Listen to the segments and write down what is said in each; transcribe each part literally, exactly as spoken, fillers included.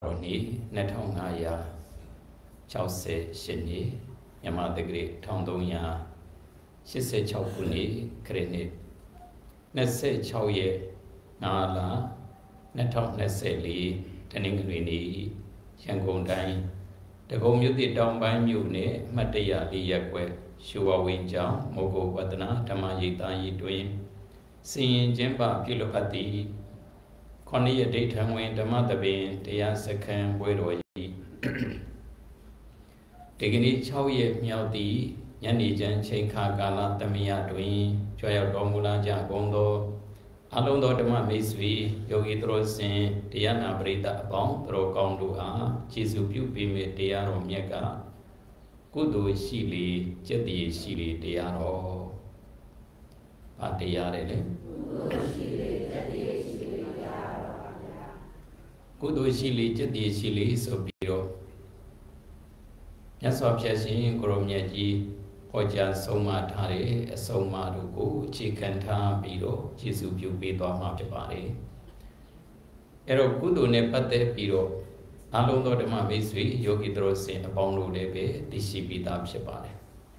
ni netong ngaya chao se shini yama degre thong dong ya shise chao kuni kreni nese chao ye ngala netong nese li tening ni Yangon dai the gom yuti down by mune mataya li yakwe shua win jao mogo wadana tamayita yi twin seeing jemba pilopati Connie a daytime when the mother being the answer can wait or ye. Taking it chow ye meow di, Yanni Jan Chen Kagala, the Mia twin, Joya Domula Jabondo, Alondo the Mamisvi, Yogi Drosin, Diana Brita Bong, Tro Gondua, Chisu Pupi me Diaro Miega, Kudu Shili, Jeti Shili Diaro Patiare. Kudu Shili, Jeti Shili, so biro. Yes, of Chassin, Gromyaji, Hoja Soma Tare, Soma Rugo, Chicken Ta Biro, Chisu Pupi Domapari. Ero Kudu Nepate Biro, Alondo de Mavisri, Yogi Drosin, Abondo Lebe, Dishibita Shepare.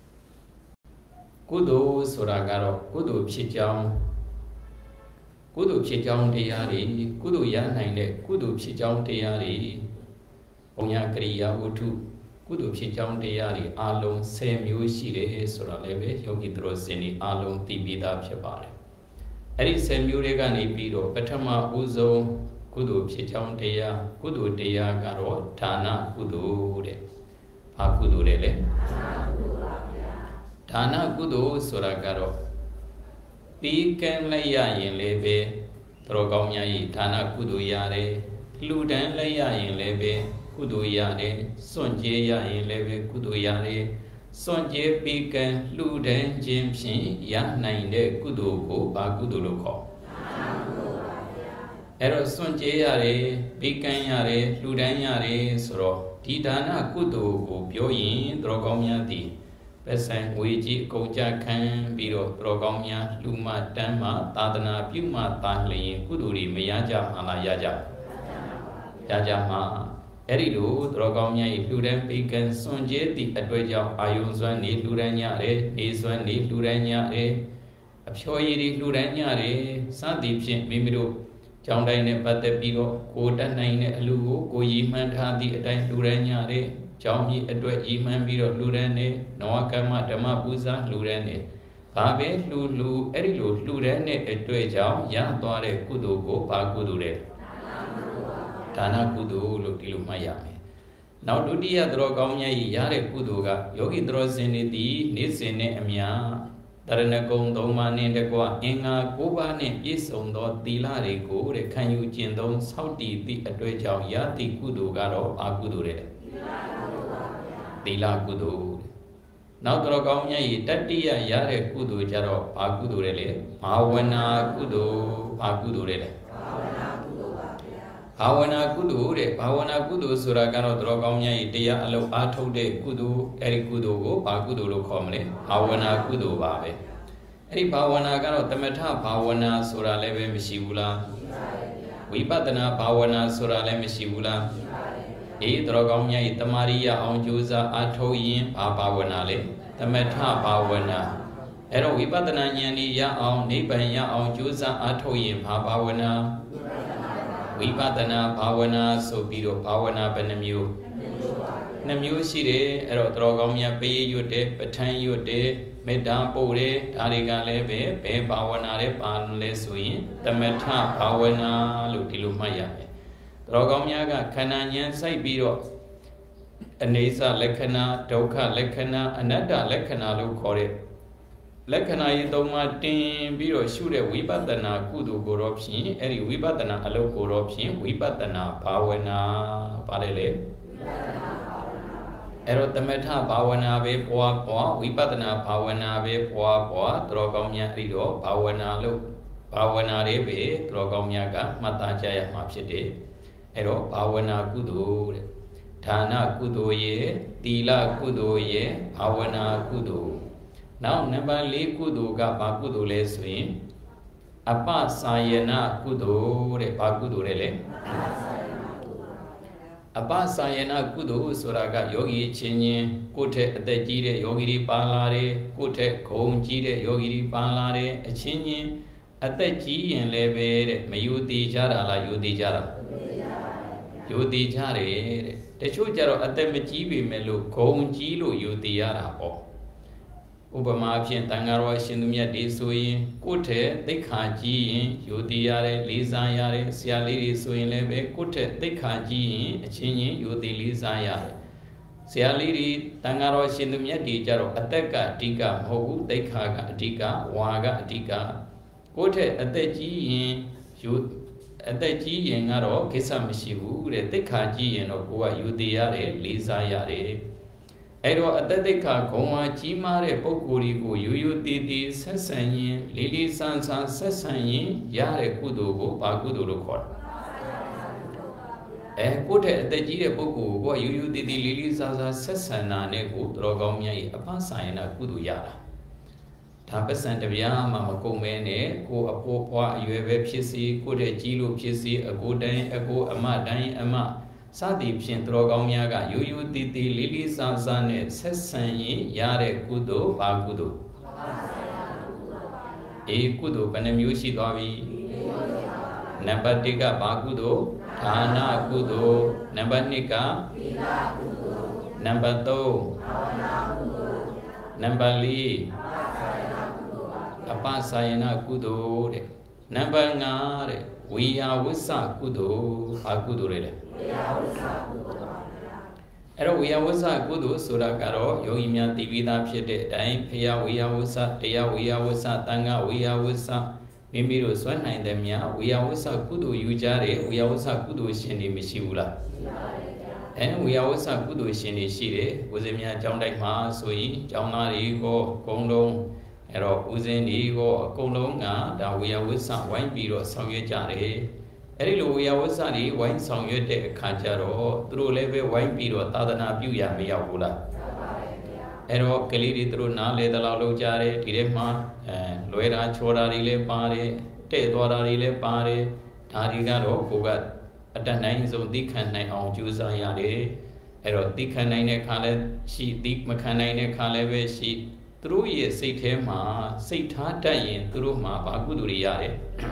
Kudu Suragaro, Kudu Chicham. Kudu Chijang Diari, Kudu Yanine, Kudu Chijang Diari, Onya Kriya Utu, Kudu Chijang Diari, Along, same Yushire, Suraleve, Yogi Drosini, Along, Tibida Pshapare. Eri same Yuregani Piro, Petama Uzo, Kudu Chijang Dia, Kudu Dia Garo, Tana Kudu, Pakudu Rele, Tana Kudu Suragaro. Pikan laya in lebe, Trogomya Tana Kudu Yare, Ludan laya in lebe, Kudu Yare, Sonjaya in lebe Kudu Yare, Sonje Pikan, Ludan Jimshin, Yanine Kudu Go Baguduluko. Ero Sonjayare, Pikan Yare, Ludan Yare, Soro, Titana Kudu Go Pyoyin, Trogomya di. Pesan Wiji Koja Kan Biro Trogomya Luma Dama Tadana Puma Tahli Kuduri Miyaja Ala Yaja Yaja Ma Eridu Trogomya Luren Pikan Sonje Di Adweja Ayunzwan Ni Lurenya Re Nizwan Ni Lurenya Re Apshoyiri Lurenya Re Sadipshin Mimiru Chongdai Ne Pate Biro Koda Naine Alu Koyi Mantadi Adai Lurenya Re Chong yi adwet yi man biro lurene, Noakama Dama Buza lurene. Pabe lu lu erilu lurene adwet jao, Yan Dore Kudu go Pagudure. Tana Kudu Lukilu Mayame. Now Dudia Drogomya Yare Kuduga, Yogi Drosini di, Nisene Amia, Taranagong Domane de Gua, Inga, Gubane is on the Dilare go, the can you jindon, Saudi the adwet jao, Yati Kudugaro, Agudure. Tila Kudu. Now Drogomya Tatia Yare Kudu Jaro, Pagudurele, Pawana Kudu, Pagudurele. Pawana Kudu, Pawana Kudu, Suragano Drogomya Itia Alo Ato de Kudu, Eri Kudu, Pagudulu Comre, Pawana Kudu Babe. Eri Pawana Gano Tamata, Pawana Suraleve Mishibula, Vipadana Pawana Surale Mishibula. E Drogomya Itamaria on Juza Atoyin Papawanale, the Meta Pawana. Ero Vipadana Yani Ya on Nibanya on Juza Atoyin Papawana. Vipadana Pawana Sobiro Pawana Benamu. Namu Shire, Ero Drogomya Pay Yote, Patan Yote, Medam Pore, Tarigale, Be Pawanare Panle Suin, the Meta Pawana Lutilumaya. Drogomyaga Kananyan Sai Biro Anesa Lekana, Doka Lekana, Anada Lekana Lukore. Lekana Yidoma Tin Biro Shure Wibatana Kudu Goropshin, Eri Wibatana Alo Goropshin, Wibatana Pawana Parele Erotameta Pawana Ve Poa Poa, Wibatana Pawana Ve Poa Poa, Drogomya Rido, Pawana Lu, Pawana Rebe, Drogomyaga, Matajaya Mapside. Ero Pawana Kudu, Tana Kudu ye, Tila Kudu ye, Pawana Kudu. Now number Le Kudu ga Pakudu le swim. Apa Sayana Kudu re Pakudu rele. အပစာယနာကုသိုလ်ဆိုတာကယောဂီချင်းချင်းကိုယ့်ထက်အသက်ကြီးတဲ့ယောဂီတွေပါလာတယ်ကိုယ့်ထက်ဂုဏ်ကြီးတဲ့ယောဂီတွေပါလာတယ်အချင်းချင်းအသက်ကြီးရင်လည်းပဲတဲ့မယုံတည်ကြတာလားယုံတည်ကြတာယုံတည်ကြတယ်တဲ့တချို့ကြတော့အသက်မကြီးပေမဲ့လို့ဂုံကြီးလို့ယုံတည်ရတာပေါ့ဥပမာဖြင့်တန်ဃာတော်ရှင်သူမြတ်တွေဆိုရင်ကိုယ့်ထက်သိက္ခာကြီးရင်ယုံတည်ရတယ်လေးစားရတယ်ဆရာလေးတွေဆိုရင်လည်းပဲကိုယ့်ထက်သိက္ခာကြီးရင်အချင်းချင်းယုံတည်လေးစားရတယ်ဆရာလေးတွေတန်ဃာတော်ရှင်သူမြတ်တွေကြတော့အသက်ကအဓိကမဟုတ်ဘူးသိက္ခာကအဓိကဝါကအဓိကကိုယ့်ထက်အသက်ကြီးရင်ယူအသက်ကြီးရင်ကတော့ကိစ္စမရှိဘူးတဲ့သိက္ခာကြီးရင်တော့ကိုကယူတည်ရတယ်လေးစားရတယ်အဲ့တော့အသက်သိက္ခာဂုဏ်ဝါကြီးမားတဲ့ပုဂ္ဂိုလ်တွေကိုယူယူတည်တည်ဆက်ဆံရင်လေးလေးဆန်းဆန်းဆက်ဆံရင်ရတဲ့ကုသိုလ်ကိုဘာကုသိုလ်လို့ခေါ်တာအဲကိုယ့်ထက်အသက်ကြီးတဲ့ပုဂ္ဂိုလ်ကိုယူယူတည်တည်လေးလေးဆန်းဆန်းဆက်ဆံတာနဲ့ကိုတော်ကောင်းမြတ်၏အပ္ပစာယနာကုသိုလ်ရတာဒါပစံတပြားမှမကုန်မဲနဲ့ကိုအဖိုးဖွားအရွယ်ပဲဖြစ်စီကိုတဲ့ကြီးလို့ဖြစ်စီအကိုတိုင်းအကိုအမတိုင်းအမစသည်ဖြင့်တော်ကောင်းများကယူယူတည်တည်လေးလေးစားစားနဲ့ဆက်ဆံရင်ရတဲ့ကုသိုလ်ဘာကုသိုလ်အေးကုသိုလ်ဘယ်နှမျိုးရှိသွားပြီနံပါတ်တစ်ကဘာကုသိုလ်ဒါနကုသိုလ်နံပါတ်နှစ်ကသီလကုသိုလ်နံပါတ်သုံးဘာဝနာကုသိုလ်နံပါတ်လေးအပ္ပစာယနာကုသိုလ်တဲ့နံပါတ်ငါတဲ့ဝိယဝိသကုသိုလ်ဘာကုသိုလ်လဲဝိယဝိသကုသိုလ်ပါဗျာအဲ့တော့ဝိယဝိသကုသိုလ်ဆိုတာကတော့ယောဂီများသိပြီးသားဖြစ်တဲ့အတိုင်းဖရာဝိယဝိသတရားဝိယဝိသတန်ခါဝိယဝိသမိမိတို့စွမ်းနိုင်တဲ့များဝိယဝိသကုသိုလ်ယူကြတဲ့ဝိယဝိသကုသိုလ်ရှင်တွေမရှိဘူးလားရှိပါတယ်ဗျာအဲဝိယဝိသကုသိုလ်ရှင်တွေရှိတယ်ဦးဇင်းများကျောင်းတိုက်မှာဆိုရင်ကျောင်းသားတွေကိုဂုံလုံးအဲ့တော့ဦးဇင်းဒီကိုအကုန်လုံးကဒါဝေယဝိသဝိုင်းပြီးတော့ဆောင်ရွက်ကြတယ်အဲ့ဒီလိုဝေယဝိသတွေဝိုင်းဆောင်ရွက်တဲ့အခါကျတော့သူတို့လည်းပဲဝိုင်းပြီးတော့သာသနာပြုရမရောက်ဘူးလားအဲ့တော့ကလေးတွေသူတို့နားလေတလောက်လုပ်ကြတယ်ဒီထဲမှာအဲလွဲတာချောတာတွေလည်းပါတယ်တဲ့သွားတာတွေလည်းပါတယ်ဒါတွေကတော့ကိုကအတတ်နိုင်ဆုံးသိခံနိုင်အောင်ကြိုးစားရတယ်အဲ့တော့သိခံနိုင်တဲ့ခါလည်းရှိသိမခံနိုင်တဲ့ခါလည်းပဲရှိသူတို့ရဲ့စိတ်ထဲမှာစိတ်ထားတတ်ရင်သူတို့မှာဘာကုသိုလ်တွေရတယ်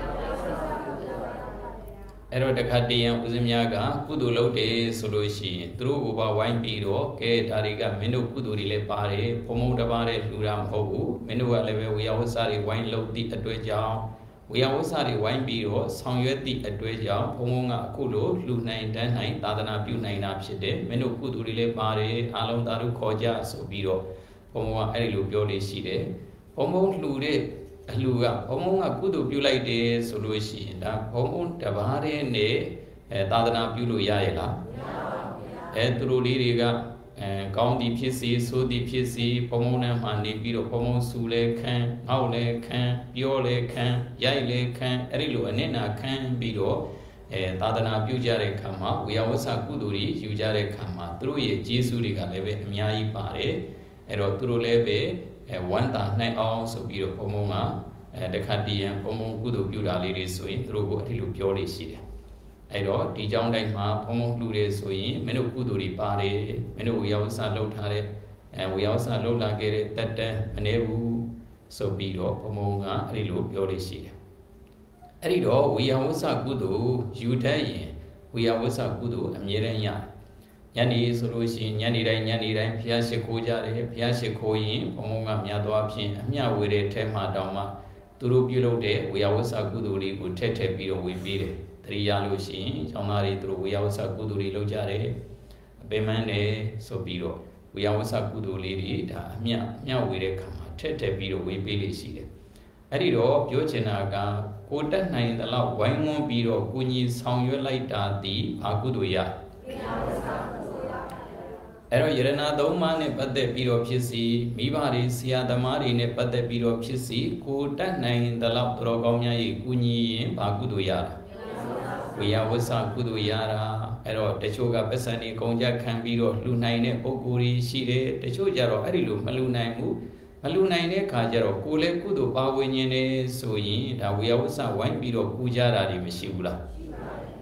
အဲ့တော့တခါတည်းရန်ဦးဇင်းများကကုသိုလ်လုပ်တယ်ဆိုလို့ရှိရင်သူတို့ကိုပါဝိုင်းပြီးတော့ကဲဒါတွေကမင်းတို့ကုသိုလ်တွေလည်းပါတယ်ဘုံဘုံတပါးတဲ့လူတာမဟုတ်ဘူးမင်းတို့ကလည်းပဲဝေယဝဆတွေဝိုင်းလုပ်သည့်အတွက်ကြောင့်ဝေယဝဆတွေဝိုင်းပြီးတော့ဆောင်ရွက်သည့်အတွက်ကြောင့်ဘုံဘုံကအခုလိုလူနိုင်တန်းနိုင်သာသနာပြုနိုင်တာဖြစ်တယ်မင်းတို့ကုသိုလ်တွေလည်းပါတယ်အားလုံးသာတို့ခေါ်ကြဆိုပြီးတော့ဘုံဘုံကအဲ့ဒီလိုပြောလို့ရှိတယ်ဘုံဘုံလှူတဲ့အလှူကဘုံဘုံကကုသိုလ်ပြုလိုက်တယ်ဆိုလို့ရှိရင်ဒါဘုံဘုံတပါးတဲ့နဲ့အဲသာသနာပြုလို့ရရဲ့လားမရပါဘူးဗျာအဲသူတို့လေးတွေကအဲကောင်းသည်ဖြစ်စီဆိုးသည်ဖြစ်စီဘုံဘုံနဲ့မှနေပြီးတော့ဘုံဘုံဆူလဲခံငေါက်လဲခံပြောလဲခံရိုက်လဲခံအဲ့ဒီလိုအနစ်နာခံပြီးတော့အဲသာသနာပြုကြတဲ့ခါမှာဝေယဝဆကုသိုလ်တွေယူကြတဲ့ခါမှာသူတို့ရဲ့ကျေးဇူးတွေကလည်းပဲအများကြီးပါတယ်အဲ့တော့သူတို့လည်းပဲအဲဝမ်းသာနိုင်အောင်ဆိုပြီးတော့ဘုံဘုံကအဲတခါတည်းရန်ဘုံဘုံကုသိုလ်ပြုတာလေးတွေဆိုရင်သူတို့ကိုအထီလိုပြောလို့ရှိတယ်အဲ့တော့ဒီကြောင်းတိုင်းမှာဘုံဘုံလှူတယ်ဆိုရင်မင်းတို့ကုသိုလ်တွေပါတယ်မင်းတို့ဝေယဝဆလှုပ်ထားတဲ့အဲဝေယဝဆလှုပ်လာခဲ့တဲ့တတ်တန်းမနေဘူးဆိုပြီးတော့ဘုံဘုံကအဲ့ဒီလိုပြောလို့ရှိတယ်အဲ့ဒီတော့ဝေယဝဆကုသိုလ်ယူတတ်ရင်ဝေယဝဆကုသိုလ်အမြဲတမ်းရတယ်ညနေဆိုလို့ရှိရင်ညနေတိုင်းညနေတိုင်းဘုရားရှိခိုးကြတယ်ဘုရားရှိခိုးရင်ဘုံဘုံကမြတ်သွားဖြင့်အမျှဝေတဲ့ထဲမှာတောင်မှသူတို့ပြုလုပ်တဲ့ဝေယဝဆကုသိုလ်တွေကိုထက်ထက်ပြီးတော့ဝေပေးတယ်တရိယာလို့ရှိရင်ကျောင်းသားတွေသူတို့ဝေယဝဆကုသိုလ်တွေလုပ်ကြတယ်အပင်မန်းတယ်ဆိုပြီးတော့ဝေယဝဆကုသိုလ်လေးတွေဒါအမျှမျှဝေတဲ့ခါမှာထက်ထက်ပြီးတော့ဝေပေးလိမ့်ရှိတယ်အဲ့ဒီတော့ပြောချင်တာကကိုတတ်နိုင်တဲ့လောက်ဝိုင်းဝန်းပြီးတော့ကိုကြီးဆောင်ရွက်လိုက်တာဒီဘာကုသိုလ်ရဝေယဝဆအဲ့တော့ယရဏသုံးပါးနဲ့ပတ်သက်ပြီးတော့ဖြစ်စီမိဘတွေဆရာသမားတွေနဲ့ပတ်သက်ပြီးတော့ဖြစ်စီကိုတတ်နိုင်တဲ့လောက်တော်ကောင်းများရဲ့ကုညီရင်ဘာကုသိုလ်ရတာဝေယဝဆကုသိုလ်ရတာအဲ့တော့တချို့ကပစ္စံတွေကုန်ကြခံပြီးတော့လှူနိုင်တဲ့ပုဂ္ဂိုလ်တွေရှိတယ်တချို့ကြတော့အဲ့ဒီလိုမလှူနိုင်ဘူးမလှူနိုင်တဲ့ခါကျတော့ကိုယ်လည်းကုသိုလ်ပါဝင်နေတယ်ဆိုရင်ဒါဝေယဝဆဝိုင်းပြီးတော့ကူကြတာတွေမရှိဘူးလား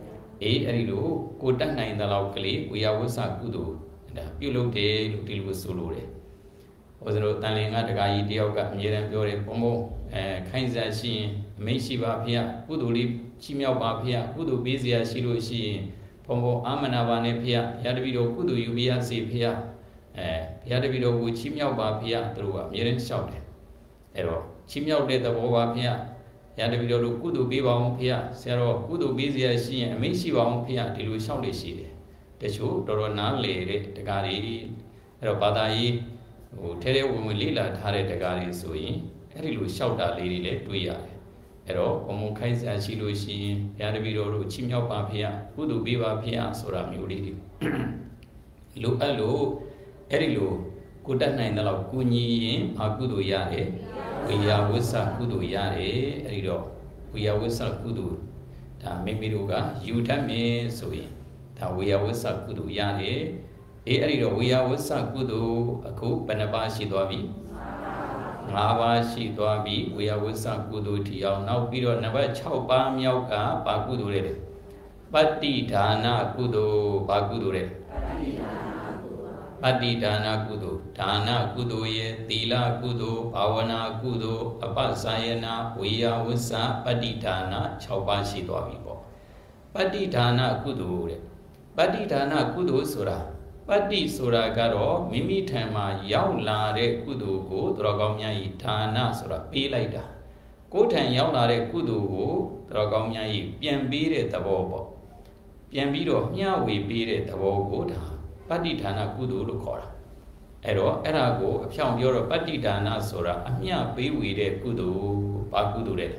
အေးအဲ့ဒီလိုကိုတတ်နိုင်တဲ့လောက်ကလေးဝေယဝဆကုသိုလ်ဒါပြုလုပ်တယ်လို့ဒီလိုဆိုလို့တယ်ဟိုစလို့တန်လင်ကတကာကြီးတယောက်ကအမြဲတမ်းပြောတယ်ဘုံဘုံအဲခိုင်းစားရှိရင်အမိတ်ရှိပါဖေကုသိုလ်လေးချီးမြှောက်ပါဖေကုသိုလ်ပေးစရာရှိလို့ရှိရင်ဘုံဘုံအာမနာပါနဲ့ဖေဘုရားတပည့်တော်ကုသိုလ်ယူပေးရစေဖေအဲဘုရားတပည့်တော်ကိုချီးမြှောက်ပါဖေသူတို့ကအမြဲတမ်းလျှောက်တယ်အဲ့တော့ချီးမြှောက်တဲ့သဘောပါဖေရတပည့်တော်တို့ကုသိုလ်ပေးပါအောင်ဖေဆရာတော်ကုသိုလ်ပေးစရာရှိရင်အမိတ်ရှိပါအောင်ဖေဒီလိုလျှောက်လေရှိတယ်တချို့တော်တော်နားလေတဲ့တကားတွေအဲ့တော့ဘာသာရေးဟိုထဲထဲဝင်ဝင်လေးလာထားတဲ့တကားတွေဆိုရင်အဲ့ဒီလိုလျှောက်တာလေးတွေလည်းတွေ့ရတယ်အဲ့တော့ဘုံဘုံခိုင်းစရာရှိလို့ရှိရင်ဘုရားတပည့်တော်တို့ချီးမြှောက်ပါဖေကုသိုလ်ပေးပါဖေဆိုတာမျိုးလေးတွေလိုအပ်လို့အဲ့ဒီလိုကိုတတ်နိုင်တဲ့လောက်ကုညီရင်ဘာကုသိုလ်ရတယ်ဝေယဝဆကုသိုလ်ရတယ်အဲ့ဒီတော့ဝေယဝဆကုသိုလ်ဒါမိမိတို့ကယူတတ်မယ်ဆိုရင်ဒါဝေယဝဆကုသိုလ်ရတယ်အေးအဲ့ဒီတော့ဝေယဝဆကုသိုလ်အခုဘယ်နှပါးရှိသွားပြီငါးပါးရှိသွားပြီဝေယဝဆကုသိုလ်ထီအောင်နောက်ပြီးတော့နံပါတ်၆ပါးမြောက်ကဘာကုသိုလ်လဲပတ္တိဒါနကုသိုလ်ဘာကုသိုလ်လဲပတ္တိဒါနကုသိုလ်ဒါနကုသိုလ်ရဲ့သီလကုသိုလ်ဘာဝနာကုသိုလ်အပ္ပစာယနာဝေယဝဆပတ္တိဒါန၆ပါးရှိသွားပြီပေါ့ပတ္တိဒါနကုသိုလ်တဲ့ပတ္တိဒါနကုသိုလ်ဆိုတာပတ္တိဆိုတာကတော့မိမိထံမှာရောက်လာတဲ့ကုသိုလ်ကိုသူတော်ကောင်းများဤဒါနဆိုတာပေးလိုက်တာကိုယ်ထံရောက်လာတဲ့ကုသိုလ်ကိုသူတော်ကောင်းများဤပြန်ပေးတဲ့သဘောပေါ့ပြန်ပြီးတော့မျှဝေပေးတဲ့သဘောကိုဒါပတ္တိဒါနကုသိုလ်လို့ခေါ်တာအဲ့တော့အဲ့ဒါကိုအဖြောင်ပြောတော့ပတ္တိဒါနဆိုတာအမျှပေးဝေတဲ့ကုသိုလ်ဘာကုသိုလ်လဲ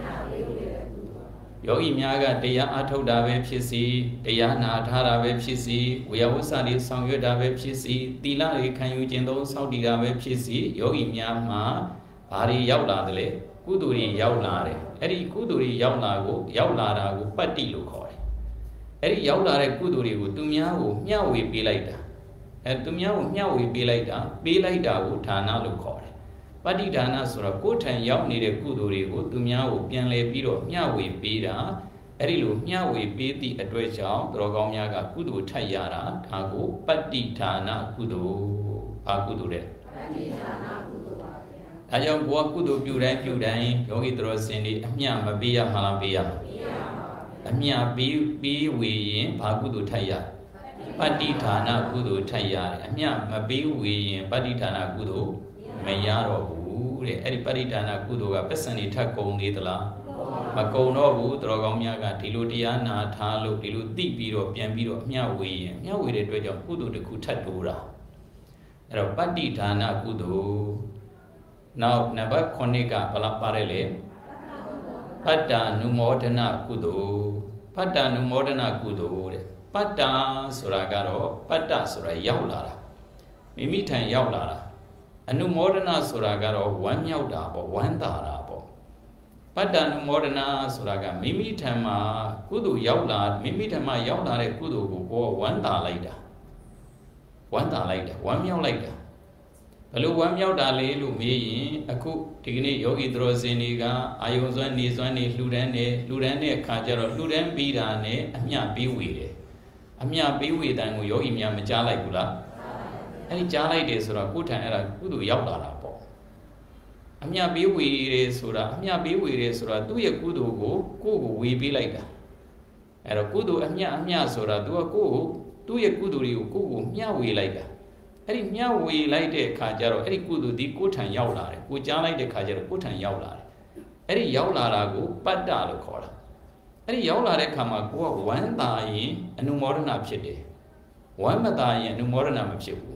ယောဂီများကတရားအထုတ်တာပဲဖြစ်စီတရားနာထားတာပဲဖြစ်စီဝေယဝဆတွေဆောင်ရွက်တာပဲဖြစ်စီသီလတွေခံယူခြင်းသုံးစောင့်တည်တာပဲဖြစ်စီယောဂီများမှာဘာတွေရောက်လာတယ်လဲကုသိုလ်တွေရောက်လာတယ်အဲ့ဒီကုသိုလ်တွေရောက်လာကိုရောက်လာတာကိုပတ္တိလို့ခေါ်တယ်အဲ့ဒီရောက်လာတဲ့ကုသိုလ်တွေကိုသူများကိုမျှဝေပေးလိုက်တာအဲသူများကိုမျှဝေပေးလိုက်တာပေးလိုက်တာကိုဒါနလို့ခေါ်တယ်ပတ္တိဒါနဆိုတော့ကိုယ်ထံရောက်နေတဲ့ကုသိုလ်တွေကိုသူများကိုပြန်လည်ပြီးတော့မျှဝေပေးတာအဲ့ဒီလိုမျှဝေပေးသည့်အတွက်ကြောင့်တော်ကောင်းများကကုသိုလ်ထပ်ရတာဒါကိုပတ္တိဒါနကုသိုလ်ဘာကုသိုလ်လဲပတ္တိဒါနကုသိုလ်ပါဗျာဒါကြောင့်ကိုယ်ကကုသိုလ်ပြုတိုင်းပြုတိုင်းယောဂီတော်စင်တွေအမျှမပေးရမှာလားပေးရမှာအမျှပေးပေးဝေရင်ဘာကုသိုလ်ထပ်ရပတ္တိဒါနကုသိုလ်ထပ်ရတယ်အမျှမပေးဝေရင်ပတ္တိဒါနကုသိုလ်မရတော့ဘူးတဲ့အဲ့ဒီပတ္တိဒါနကုသိုလ်ကပစ္စံတွေထပ်ကုန်သေးသလားမကုန်တော့ဘူးတော်ကောင်းများကဒီလိုတရားနာထားလို့ဒီလိုသိပြီးတော့ပြန်ပြီးတော့အမျှဝေရင်အမျှဝေတဲ့အတွက်ကြောင့်ကုသိုလ်တစ်ခုထပ်တိုးတာအဲ့တော့ပတ္တိဒါနကုသိုလ်နောက်နံပါတ်ခုနှစ်ကဘယ်လောက်ပါတယ်လဲပတ္တာနုမောဒနာကုသိုလ်ပတ္တာနုမောဒနာကုသိုလ်တဲ့ပတ္တာဆိုတာကတော့ပတ္တဆိုတာရောက်လာတာမိမိထံရောက်လာတာအနုမောဒနာဆိုတာကတော့ဝမ်းမြောက်တာပေါ့ဝမ်းသာတာပေါ့ပတ္တအနုမောဒနာဆိုတာကမိမိထံမှာကုသိုလ်ရောက်လာမိမိထံမှာရောက်လာတဲ့ကုသိုလ်ကိုကိုယ်ဝမ်းသာလိုက်တာဝမ်းသာလိုက်တာဝမ်းမြောက်လိုက်တာဘယ်လိုဝမ်းမြောက်တာလဲလို့မေးရင်အခုဒီကနေ့ယောဂီတော်စင်တွေကအာယုံစွမ်းနေစွမ်းနေလှူဒန်းနေလှူဒန်းတဲ့အခါကျတော့လှူဒန်းပြီးတာနဲ့အမျှပေးဝေတယ်အမျှပေးဝေတဲ့ကိုယောဂီများမကြားလိုက်ဘူးလားအဲ့ဒီကြားလိုက်တယ်ဆိုတော့ကိုယ်ထံအဲ့ဒါကုသိုလ်ရောက်လာတာပေါ့အမျှပေးဝေတယ်ဆိုတာအမျှပေးဝေတယ်ဆိုတာသူ့ရဲ့ကုသိုလ်ကိုကိုယ့်ကိုဝေပေးလိုက်တာအဲ့တော့ကုသိုလ်အမျှအမျှဆိုတာသူကကိုယ့်ကိုသူ့ရဲ့ကုသိုလ်တွေကိုကိုယ့်ကိုမျှဝေလိုက်တာအဲ့ဒီမျှဝေလိုက်တဲ့အခါကျတော့အဲ့ဒီကုသိုလ်ဒီကိုယ်ထံရောက်လာတယ်ကိုကြားလိုက်တဲ့အခါကျတော့ကိုယ်ထံရောက်လာတယ်အဲ့ဒီရောက်လာတာကိုပတ္တလို့ခေါ်တာအဲ့ဒီရောက်လာတဲ့အခါမှာကိုကဝမ်းသာရင်အနုမောဒနာဖြစ်တယ်ဝမ်းမသာရင်အနုမောဒနာမဖြစ်ဘူး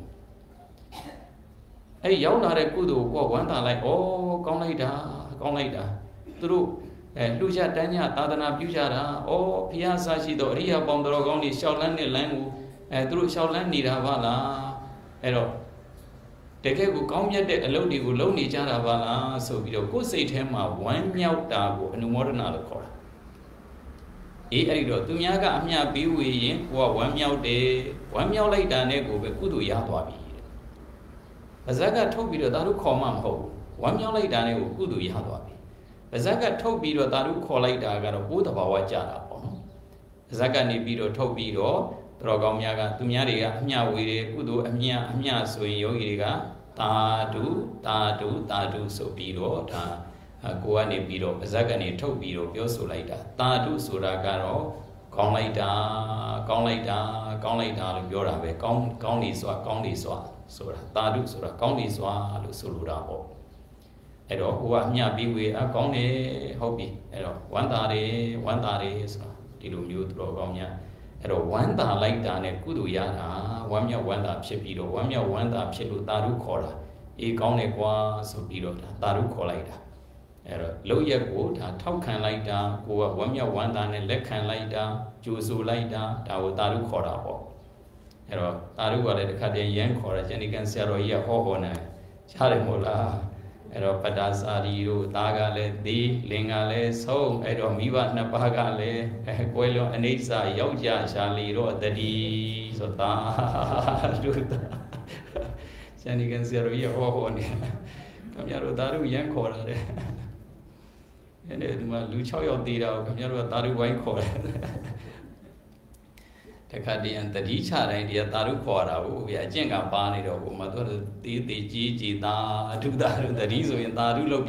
အဲ့ဒီရောက်လာတဲ့ကုသိုလ်ကိုကဝမ်းသာလိုက်ဩကောင်းလိုက်တာကောင်းလိုက်တာသူတို့အဲလှူကြတန်းကြသာသနာပြုကြတာဩဘုရားဆာရှိတော်အရိယာပေါင်းတော်ကောင်းတွေရှောက်လန်းတဲ့လမ်းကိုအဲသူတို့ရှောက်လန်းနေတာပါလားအဲ့တော့တကယ်ကိုကောင်းမြတ်တဲ့အလုပ်တွေကိုလုပ်နေကြတာပါလားဆိုပြီးတော့ကိုယ်စိတ်ထဲမှာဝမ်းမြောက်တာကိုအနုမောဒနာလို့ခေါ်တာအေးအဲ့ဒီတော့သူများကအမျှပေးဝေရင်ကိုကဝမ်းမြောက်တယ်ဝမ်းမြောက်လိုက်တာနဲ့ကိုပဲကုသိုလ်ရသွားပြီပါဇက်ကထုတ်ပြီးတော့ဒါတို့ခေါ်မှမဟုတ်ဘူးဝမ်းမြောက်လိုက်တာနဲ့ကိုကုသိုလ်ရသွားပြီပါဇက်ကထုတ်ပြီးတော့ဒါတို့ခေါ်လိုက်တာကတော့ဘိုးတဘာဝကြတာပေါ့နော်ဇက်ကနေပြီးတော့ထုတ်ပြီးတော့သူတော်ကောင်းများကသူများတွေကအမျှဝေတယ်ကုသိုလ်အမျှအမျှဆိုရင်ယောဂီတွေကသာဓုသာဓုသာဓုဆိုပြီးတော့ဒါကိုကနေပြီးတော့ဇက်ကနေထုတ်ပြီးတော့ပြောဆိုလိုက်တာသာဓုဆိုတာကတော့ကောင်းလိုက်တာကောင်းလိုက်တာကောင်းလိုက်တာလို့ပြောတာပဲကောင်းကောင်းနေစွာကောင်းနေစွာဆိုတာသာဓုဆိုတာကောင်းနေစွာလို့ဆိုလိုတာပေါ့အဲ့တော့ကိုကအမျှပြီးဝေအကောင်းတယ်ဟုတ်ပြီအဲ့တော့ဝမ်းသာတယ်ဝမ်းသာတယ်ဆိုတာဒီလိုမျိုးသူတော်ကောင်းများအဲ့တော့ဝမ်းသာလိုက်တာနဲ့ကုသိုလ်ရတာဝမ်းမြောက်ဝမ်းသာဖြစ်ပြီးတော့ဝမ်းမြောက်ဝမ်းသာဖြစ်လို့သာဓုခေါ်တာအေးကောင်းတယ်ကွာဆိုပြီးတော့ဒါသာဓုခေါ်လိုက်တာအဲ့တော့လောက်ရက်ကိုဒါထောက်ခံလိုက်တာကိုကဝမ်းမြောက်ဝမ်းသာနဲ့လက်ခံလိုက်တာကြိုဆိုလိုက်တာဒါကိုသာဓုခေါ်တာပေါ့အဲ့တော့သာဓုကလည်းတစ်ခါတည်းရမ်းခေါ်တာဇဏိကံဆရာတော်ကြီးကဟောဟောနေရှားတယ်မို့လားအဲ့တော့ပတ္တာစာရီတို့သားကလည်းသီလင်ကလည်းဆုံးအဲ့တော့မိဘနှစ်ပါးကလည်းအဲကွဲလွန်အိဋ္ဌာယောက်ျားရှာလီတော့တတိဆိုတာတို့ဇဏိကံဆရာတော်ကြီးဟောဟောနေခင်ဗျားတို့သာဓုရမ်းခေါ်တာတဲ့အဲ့ဒီဒီမှာလူ၆ယောက်သေးတာကိုခင်ဗျားတို့ကသာဓုဝိုင်းခေါ်တယ်တခါတည်းတတိချတိုင်းတရားသာဓုခေါ်တာကိုဗျာအကျင့်ကပါနေတော့ဟိုမှာသူကသေးသေးကြီးကြီးသာဓုသာဓုတတိဆိုရင်သာဓုလုပ်ပြ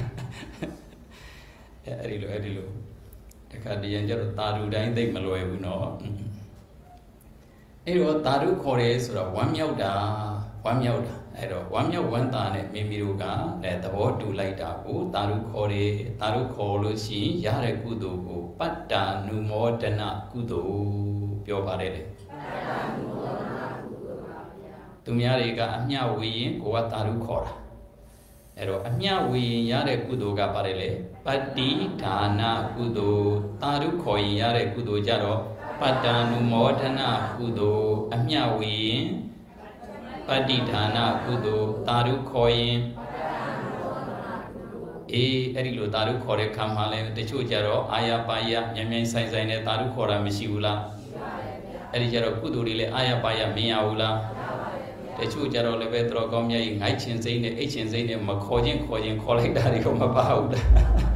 အဲ့ဒီလိုအဲ့ဒီလိုတခါတည်းကျတော့သာဓုတိုင်းသိမလွယ်ဘူးနော်အဲ့တော့သာဓုခေါ်တယ်ဆိုတော့ဝမ်းမြောက်တာဝမ်းမြောက်တာအဲ့တော့ဝမ်းမြောက်ဝမ်းသာနဲ့မိမိတို့ကလည်းသဘောတူလိုက်တာကိုသာဓုခေါ်တယ်သာဓုခေါ်လို့ရှိရင်ရတဲ့ကုသိုလ်ကိုပတ္တာနုမောဒနာကုသိုလ်ပြောပါတယ်လေသူများတွေကအမျှဝေရင်ကိုကသာဓုခေါ်တာအဲ့တော့အမျှဝေရင်ရတဲ့ကုသိုလ်ကပါတယ်လေပတ္တိဒါနကုသိုလ်သာဓုခေါ်ရင်ရတဲ့ကုသိုလ်ကြတော့ပတ္တာနုမောဒနာကုသိုလ်အမျှဝေရင်ပတ္တိဒါနကုသိုလ်သာဓုခေါ်ရင်အေးအဲ့ဒီလိုသာဓုခေါ်တဲ့ခါမှလည်းတချို့ကြတော့အာရပါယမြန်မြန်ဆိုင်ဆိုင်နဲ့သာဓုခေါ်တာမရှိဘူးလားအဲ့ဒီကြတော့ကုသိုလ်တွေလည်းအာရပါယမရဘူးလားတချို့ကြတော့လည်းပဲတော်ကောင်းမြတ်ကြီးငိုက်ချင်စိမ့်နဲ့အိတ်ချင်စိမ့်နဲ့မခေါ်ခြင်းခေါ်ခြင်းခေါ်လိုက်တာတွေကမပါဘူးလား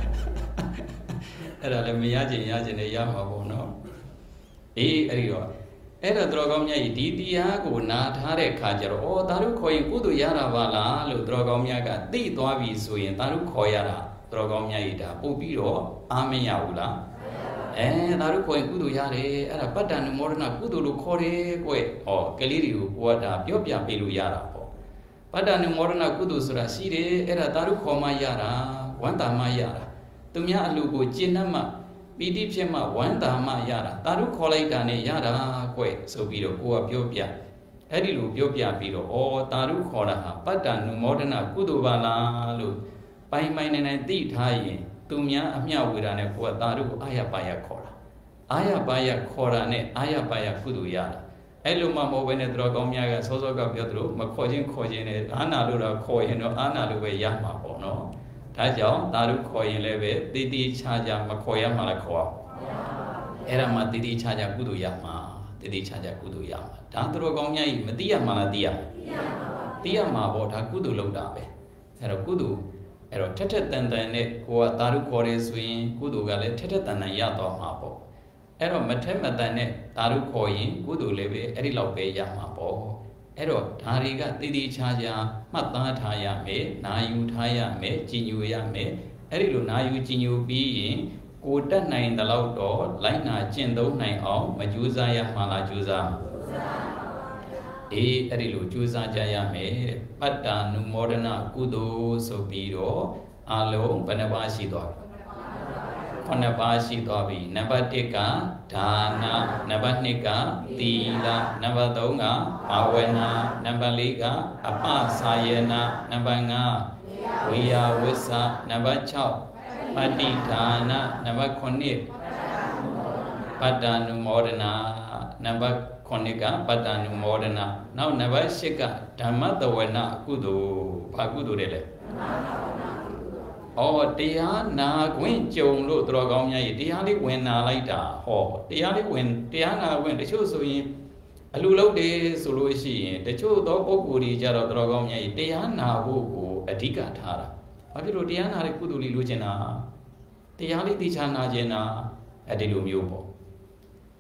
အဲ့ဒါလည်းမရခြင်းရခြင်းနဲ့ရမှာပေါ့နော်အေးအဲ့ဒီတော့အဲ့ဒါတော်ကောင်းမြတ်ကြီးဒီတရားကိုနာထားတဲ့အခါကျတော့ဩသာဓုခေါ်ရင်ကုသိုလ်ရတာပါလားလို့တော်ကောင်းမြတ်ကသိသွားပြီဆိုရင်သာဓုခေါ်ရတာတော်ကောင်းမြတ်ကြီးဒါပို့ပြီးတော့အားမရဘူးလားအဲသာဓုခေါ်ရင်ကုသိုလ်ရတယ်အဲ့ဒါပတ္တနုမောဒနာကုသိုလ်လို့ခေါ်တယ်ကွဟောကလေးတွေကိုကိုကဒါပြောပြပေးလို့ရတာပေါ့ပတ္တနုမောဒနာကုသိုလ်ဆိုတာရှိတယ်အဲ့ဒါသာဓုခေါ်မှရတာဝန္တာမှရတာသူများအလှကိုကျင့်တတ်မှပီတိဖြစ်မှဝမ်းသာမှရတာသာဓုခေါ်လိုက်တာနဲ့ရတာကွဆိုပြီးတော့ကိုကပြောပြအဲ့ဒီလိုပြောပြပြီးတော့ဩသာဓုခေါ်တာဟာပတ္တနုမောဒနာကုသိုလ်ပါလားလို့ပိုင်ပိုင်နိုင်နိုင်သိထားရင်သူများအမျှဝေတာနဲ့ကိုကသာဓုကိုအာရပါယခေါ်တာအာရပါယခေါ်တာနဲ့အာရပါယကုသိုလ်ရတာအဲ့လိုမှမဟုတ်ဘဲနဲ့တော်ကောင်းများကစောစောကပြောသလိုမခေါ်ခြင်းခေါ်ခြင်းနဲ့အာနာလို့တော့ခေါ်ရင်တော့အာနာလို့ပဲရမှာပေါ့နော်ဒါကြောင့်သာဓုခေါ်ရင်လည်းပဲတည်တည်ချာချာမခေါ်ရမှလည်းခေါ်အောင်အဲ့ဒါမှတည်တည်ချာချာကုသိုလ်ရမှာတည်တည်ချာချာကုသိုလ်ရမှာဒါသူတော်ကောင်းများကြီးမသိရမှလားသိရသိရမှာပေါ့ဒါကုသိုလ်လုပ်တာပဲအဲ့တော့ကုသိုလ်အဲ့တော့ထက်ထက်တန်တန်နဲ့ကိုကသာဓုခေါ်ရဲဆိုရင်ကုသိုလ်ကလည်းထက်ထက်တန်တန်ရသွားမှာပေါ့အဲ့တော့မထက်မတန်နဲ့သာဓုခေါ်ရင်ကုသိုလ်လည်းပဲအဲ့ဒီလောက်ပဲရမှာပေါ့အဲ့တော့ဒါတွေကတည်တည်ချာချာမှတ်သားထားရမယ်နာယူထားရမယ်ကြည်ညိုရမယ်အဲ့ဒီလိုနာယူကြည်ညိုပြီးရင်ကိုတက်နိုင်တဲ့လောက်တော့လိုက်နာကျင့်သုံးနိုင်အောင်မကြိုးစားရမှာလားကြိုးစားအေးအဲ့ဒီလိုကြိုးစားကြရမယ်တဲ့ပတ္တာနုမောဒနာကုသိုလ်ဆိုပြီးတော့အလုံးဘယ်နှပါးရှိသွားပြီခုနှစ်ပါးရှိသွားပြီနံပါတ်တစ်ကဒါနနံပါတ်နှစ်ကသီလနံပါတ်သုံးကဘာဝနာနံပါတ်လေးကအပစာယနာနံပါတ်ငါးဝိယဝိသနံပါတ်၆ပတ္တိဒါနနံပါတ်ခုနှစ်ပတ္တနုမောဒနာနံပါတ်ခုနှစ်ကပတ္တနုမောဒနာနောက်နံပါတ်၈ကဓမ္မတဝနာကုသိုလ်ဘာကုသိုလ်လဲလဲဩတရားနာခွင့်ကြုံလို့တော်ကောင်းများကြီးတရားလေးဝင်နာလိုက်တာဟောတရားလေးဝင်တရားနာခွင့်တချို့ဆိုရင်အလူလုပ်တယ်ဆိုလို့ရှိရင်တချို့သောပုဂ္ဂိုလ်တွေကြတော့တော်ကောင်းများကြီးတရားနာဖို့ကိုအဓိကထားတာဘာဖြစ်လို့တရားနာတဲ့ကုသိုလ်လေးလိုချင်တာတရားလေးသိချာနာချင်တာအဲ့ဒီလိုမျိုးပေါ့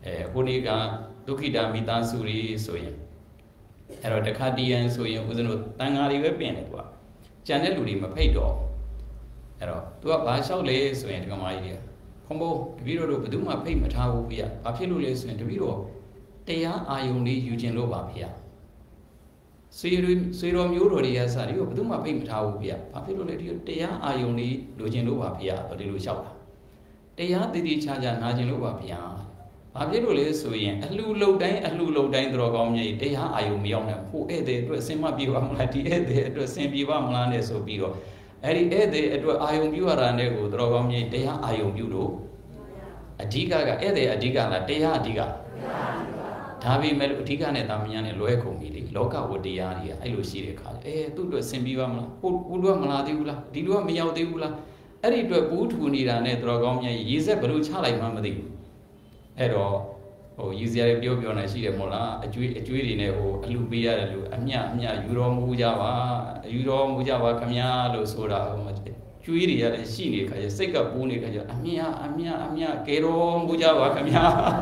အဲခုနေ့ကဒုက္ခိတာမိသားစုတွေဆိုရင်အဲ့တော့တခါတည်းရန်ဆိုရင်ဦးဇင်းတို့တန်ဃာတွေပဲပြင်တယ်ကွာကြံတဲ့လူတွေမဖိတ်တော့အဲ့တော့ तू ကဘာလျှောက်လဲဆိုရင်ဒီကမာကြီးတွေကခွန်ဘိုးတပည့်တော်တို့ဘယ်သူမှဖိတ်မထားဘူးဗျာဘာဖြစ်လို့လဲဆိုရင်တပည့်တော်တရားအာယုန်လေးယူခြင်းလို့ပါဗျာဆွေရဆွေတော်မျိုးတော်တွေကစတယ်ဘယ်သူမှဖိတ်မထားဘူးဗျာဘာဖြစ်လို့လဲဒီတရားအာယုန်လေးလိုချင်လို့ပါဗျာဒီလိုလျှောက်တာတရားတည်တည်ချာချာနာကျင်လို့ပါဗျာဘာဖြစ်လို့လဲဆိုရင်အလှလုံတိုင်းအလှလုံတိုင်းတော်ကောင်းမြတ်တရားအာယုံမရောက်နိုင်ဘူးဧည့်သည်အတွက်အစင်မပြေပါမလားဒီဧည့်သည်အတွက်ဆင်ပြေပါမလားနဲ့ဆိုပြီးတော့အဲ့ဒီဧည့်သည်အတွက်အာယုံပြုရတာနဲ့ကိုတော်ကောင်းမြတ်တရားအာယုံပြုလို့အဓိကကဧည့်သည်အဓိကလားတရားအဓိကဒါပေမဲ့လို့အဓိကနဲ့တာမညာနဲ့လွဲကုန်ပြီလေလောကဝတ္တရားတွေကအဲ့လိုရှိတဲ့ခါအဲသူ့အတွက်ဆင်ပြေပါမလားဟိုဟိုလူကမလာသေးဘူးလားဒီလူကမရောက်သေးဘူးလားအဲ့ဒီအတွက်ပူးထူနေတာနဲ့တော်ကောင်းမြတ်ရေစက်ဘယ်လိုချလိုက်မှမသိဘူးအဲ့တော့ဟိုယူစရာပြောပြောနေရှိတယ်မို့လားအကျွေးအကျွေးတွေနဲ့ဟိုအလှပေးရတယ်လို့အမျှအမျှယူတော်မူကြပါယူတော်မူကြပါခမညာလို့ဆိုတာဟိုကျွေးတွေရတယ်ရှိနေခါကျစိတ်ကပူးနေခါကျအမျှအမျှအမျှကဲတော်မူကြပါခမညာ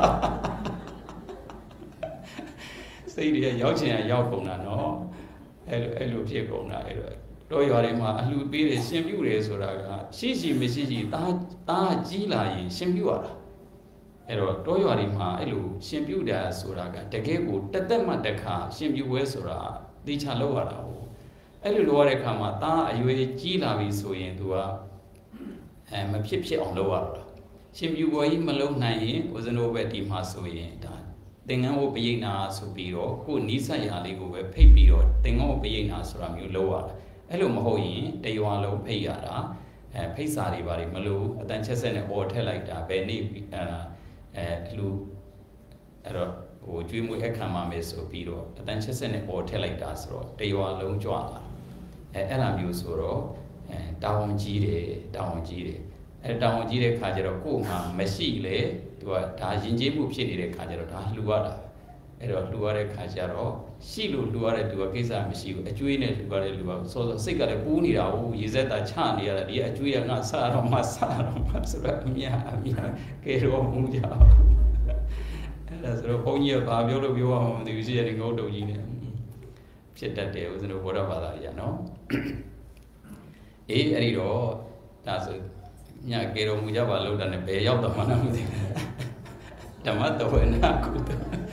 စိတ်တွေရောက်ချင်ရောက်ကုန်တာနော်အဲ့လိုအဲ့လိုဖြစ်ကုန်တာအဲ့လိုတော့ရွာတွေမှာအလှပေးတယ်ရှင်ပြုတယ်ဆိုတာကရှိရှိမရှိရှိတာတာကြီးလာရင်ရှင်ပြုရတာအဲ့တော့တောရွာတွေမှာအဲ့လိုရှင်ပြုတာဆိုတာကတကယ်ကိုတသက်မှတစ်ခါရှင်ပြုပွဲဆိုတာသိချလောက်ရတာဟုတ်အဲ့လိုလုပ်ရတဲ့အခါမှာသားအရွယ်ကြီးလာပြီဆိုရင်သူကအဲမဖြစ်ဖြစ်အောင်လုပ်ရတာရှင်ပြုပွဲကြီးမလုပ်နိုင်ရင်ဦးဇင်းတို့ပဲဒီမှာဆိုရင်ဒါသင်္ကန်းဝပရိနာဆိုပြီးတော့ကိုနီးစပ်ရာလေးကိုပဲဖိတ်ပြီးတော့သင်္ကန်းဝပရိနာဆိုတာမျိုးလုပ်ရတာအဲ့လိုမဟုတ်ရင်တရွာလုံးဖိတ်ရတာအဲဖိတ်စာတွေဘာတွေမလို့အတန်ချက်ဆက်နဲ့ပေါ်ထည့်လိုက်တာပဲနေအဲအဲလူအဲ့တော့ဟိုကျွေးမွေးအခမ်းမှာမယ်ဆိုပြီးတော့အတန်ချက်ဆက်နဲ့ပေါ်ထည့်လိုက်တာဆိုတော့တရွာလုံးကြွလာအဲအဲ့လိုမျိုးဆိုတော့အဲတာဝန်ကြီးတယ်တာဝန်ကြီးတယ်အဲတာဝန်ကြီးတဲ့ခါကျတော့ကို့မှာမရှိလေသူကဒါယဉ်ကျေးမှုဖြစ်နေတဲ့ခါကျတော့ဒါလှူရတာအဲ့တော့လှူရတဲ့ခါကျတော့ရှိလို့လှူရတဲ့သူကကိစ္စမရှိဘူးအကျွေးနဲ့လှူရတဲ့လူကစောစောစိတ်ကလည်းပူးနေတာဟုတ်ရေစက်တာချနေရတာဒီအကျွေးကငါစားတော့မှစားတော့မှဆိုတော့အမြအမြကဲတော့မူကြအဲ့ဒါဆိုတော့ဘုန်းကြီးကဘာပြောလို့ပြောအောင်မသိဘူးရှိတဲ့ငုတ်တုံကြီးနဲ့ဖြစ်တတ်တယ်ဦးဇင်းတို့ဘောဓဘာသာကြီးကနော်အေးအဲ့ဒီတော့ဒါဆိုညကဲတော့မူကြပါလို့တာနဲ့ဘယ်ရောက်တော့မှမသိဘူးဓမ္မတဝနာကုသ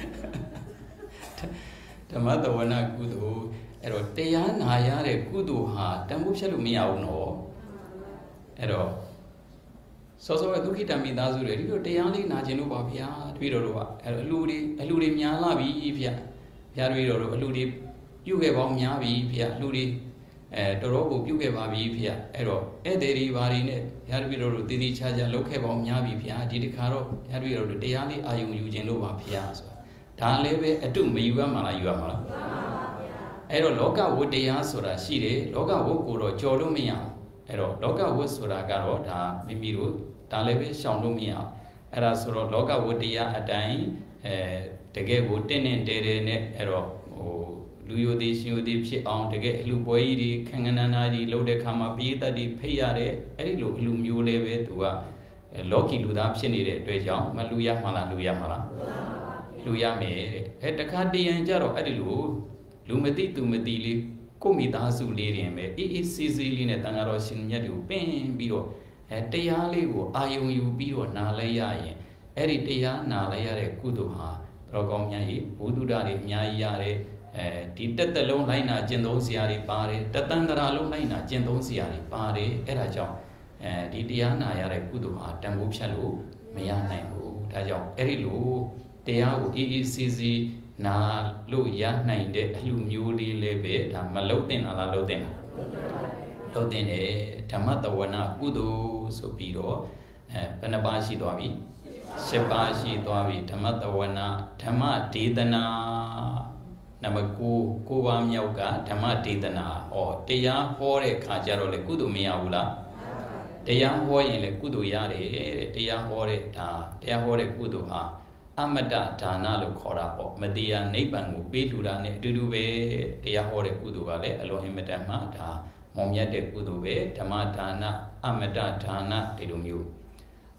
ဓမ္မတဝနာကုသိုလ်အဲ့တော့တရားနာရတဲ့ကုသိုလ်ဟာတန်ဖိုးဖြတ်လို့မရဘူးနော်အဲ့တော့စောစောကဒုက္ခိတမိသားစုတွေဒီလိုတရားလေးနာကျင်လို့ပါဗျာတပည့်တော်တို့ကအဲ့တော့အလှူတွေအလှူတွေများလာပြီဗျာဗျာတပည့်တော်တို့အလှူတွေပြုခဲ့ပေါင်းများပြီဗျာအလှူတွေအဲတော်တော်ကိုပြုခဲ့ပါပြီဗျာအဲ့တော့ဧည့်သည်တွေဘာတွေနဲ့ဗျာတပည့်တော်တို့တည်တည်ချာချာလုပ်ခဲ့ပေါင်းများပြီဗျာဒီတစ်ခါတော့ဗျာတပည့်တော်တို့တရားလေးအာယုံယူခြင်းလို့ပါဗျာဆိုဒါလည်းပဲအတုမယူရမှာလားယူရမှာလားအဲ့တော့လောကဝတ္တရားဆိုတာရှိတယ်လောကဝတ်ကိုတော့ကြော်လို့မရဘူးအဲ့တော့လောကဝတ်ဆိုတာကတော့ဒါမိမိတို့ဒါလည်းပဲရှောင်လို့မရဘူးအဲ့ဒါဆိုတော့လောကဝတ္တရားအတိုင်းအဲတကယ်ကိုတင့်တင့်တဲတဲနဲ့အဲ့တော့ဟိုလူယိုသေးရှင်ယိုသေးဖြစ်အောင်တကယ်အလူပွဲကြီးတွေခန်းခန်းနာနာကြီးလုပ်တဲ့ခါမှာပြေးတတ်တွေဖိတ်ရတဲ့အဲ့ဒီလိုအလူမျိုးလေးပဲသူကလောကီလူသားဖြစ်နေတဲ့အတွက်ကြောင့်မလူရမှာလားလူရမှာလားလူရမယ်တဲ့အဲတခါတရံကြတော့အဲ့ဒီလိုလူမသိသူမသိလေးကိုမိသားစုလေးတွေပဲအေးအေးဆေးဆေးလေးနဲ့တန်ဃာတော်ရှင်မြတ်တွေကိုပင်ပြီးတော့အဲတရားလေးကိုအာယုံယူပြီးတော့နားလဲရရင်အဲ့ဒီတရားနာလဲရတဲ့ကုသိုလ်ဟာတော်ကောင်းများကြီးဘုဒ္ဓတာတွေအများကြီးရတယ်အဲဒီတက်တက်လုံးလိုက်နာကျင့်သုံးစရာတွေပါတယ်တတန်တရာလုံးလိုက်နာကျင့်သုံးစရာတွေပါတယ်အဲ့ဒါကြောင့်အဲဒီတရားနာရတဲ့ကုသိုလ်ဟာတန်ဖိုးဖြတ်လို့မရနိုင်ဘူးဒါကြောင့်အဲ့ဒီလိုတရားကိုအေးအေးဆေးဆေးနာလို့ရနိုင်တဲ့အလှမျိုးလေးလည်းပဲဒါမလုတ်တင်လားလုတ်တင်လားလုတ်တင်တယ်ဓမ္မတဝနာကုသိုလ်ဆိုပြီးတော့အဲဘယ်နှပါးရှိသွားပြီရှစ်ပါးရှိသွားပြီဓမ္မတဝနာဓမ္မဒေသနာနံပါတ်ကိုကိုပါးမြောက်ကဓမ္မဒေသနာဩတရားဟောတဲ့ခါကျတော့လေကုသိုလ်မရဘူးလားတရားဟောရင်လေကုသိုလ်ရတယ်တဲ့တရားဟောတဲ့ဒါတရားဟောတဲ့ကုသိုလ်ဟာအမတဒါနလို့ခေါ်တာပေါ့မတရားနိဗ္ဗာန်ကိုပေးထူတာနဲ့အတူတူပဲတရားဟောတဲ့ကုသိုလ်ကလည်းအလွန်အင်မတန်မှဒါမောင်မြတ်တဲ့ကုသိုလ်ပဲဓမ္မဒါနအမတဒါနဒီလိုမျိုး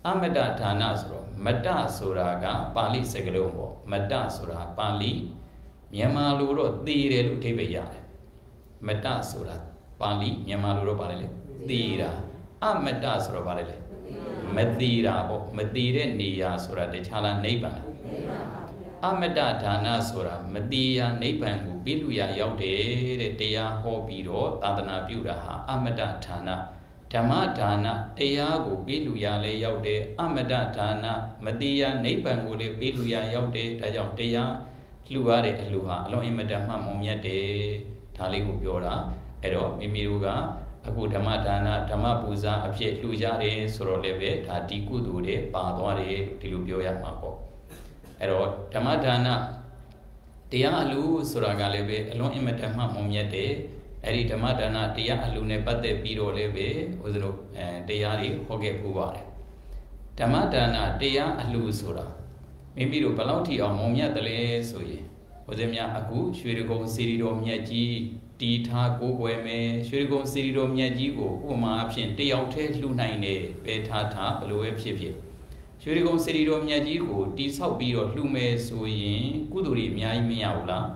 Amata Dana Soro, Mata Suraga, Pali Segalo, Mata Sura, Pali, Yamaluro, Dire Tibia, Mata Sura, Pali, Yamaluro Pale, Dira, Amata Sura Pale, Medira, Medire, Nia Sura, the Chala Neighbor. Amata Dana Sura, Media, Nepan, Biluya Yaude, Dea Hobiro, Adana Budaha, Amata Dana. Dhamma dana, Teyago, Biluya lay yaude, Amada dana, Madia, Nepangule, Biluya yaude, Tajam Teya, Luare, Luha, Lo Imadama Momiade, Taligu Biora, Edo, Mimiruga, Agu Dhamma dana, Dhamma Puza, Apje Lujare, Soroleve, Tatiku Dude, Padware, Tilubioya Mako. Edo, Dhamma dana, Teya Lu, Suragaleve, Lo Imadama Momiade, Eri Tamadana, Tia Alune Pate Piro Leve, Uzro, Tayari, Hoge Puvare. Tamadana, Tia Alu Sura. Maybe to Palauti or Momia Tale Soye. Ozemia Aku, Shurigo Sirido Miaji, Tita Gogueme, Shurigo Sirido Miajigo, Uma Option, Tiaute Lunaine, Betata, Loe Pipi. Shurigo Sirido Miajigo, Tisau Biro, Lume Soye, Kuduri Mia Miaula.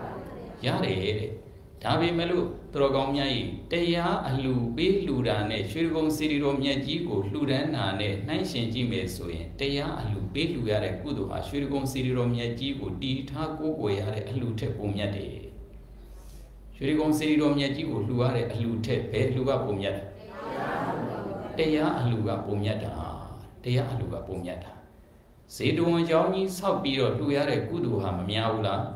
Yare. Tabi Melu, Trogomyai, Teya, Alu, Be Ludane, Shurgong Sirido Miajigo, Ludanane, Nation Jime Soye, Teya, Alu, Be Lugare, Kuduha, Shurgong Sirido Miajigo, D Taco, Goyare, Alute Pumiade. Shurgong Sirido Miajigo, Luare, Alute, Be Luga Pumiada. Teya, Aluga Pumiada, Teya, Aluga Pumiada. Sedon Johnny, Sabiro, Luare, Kuduha, Miaula.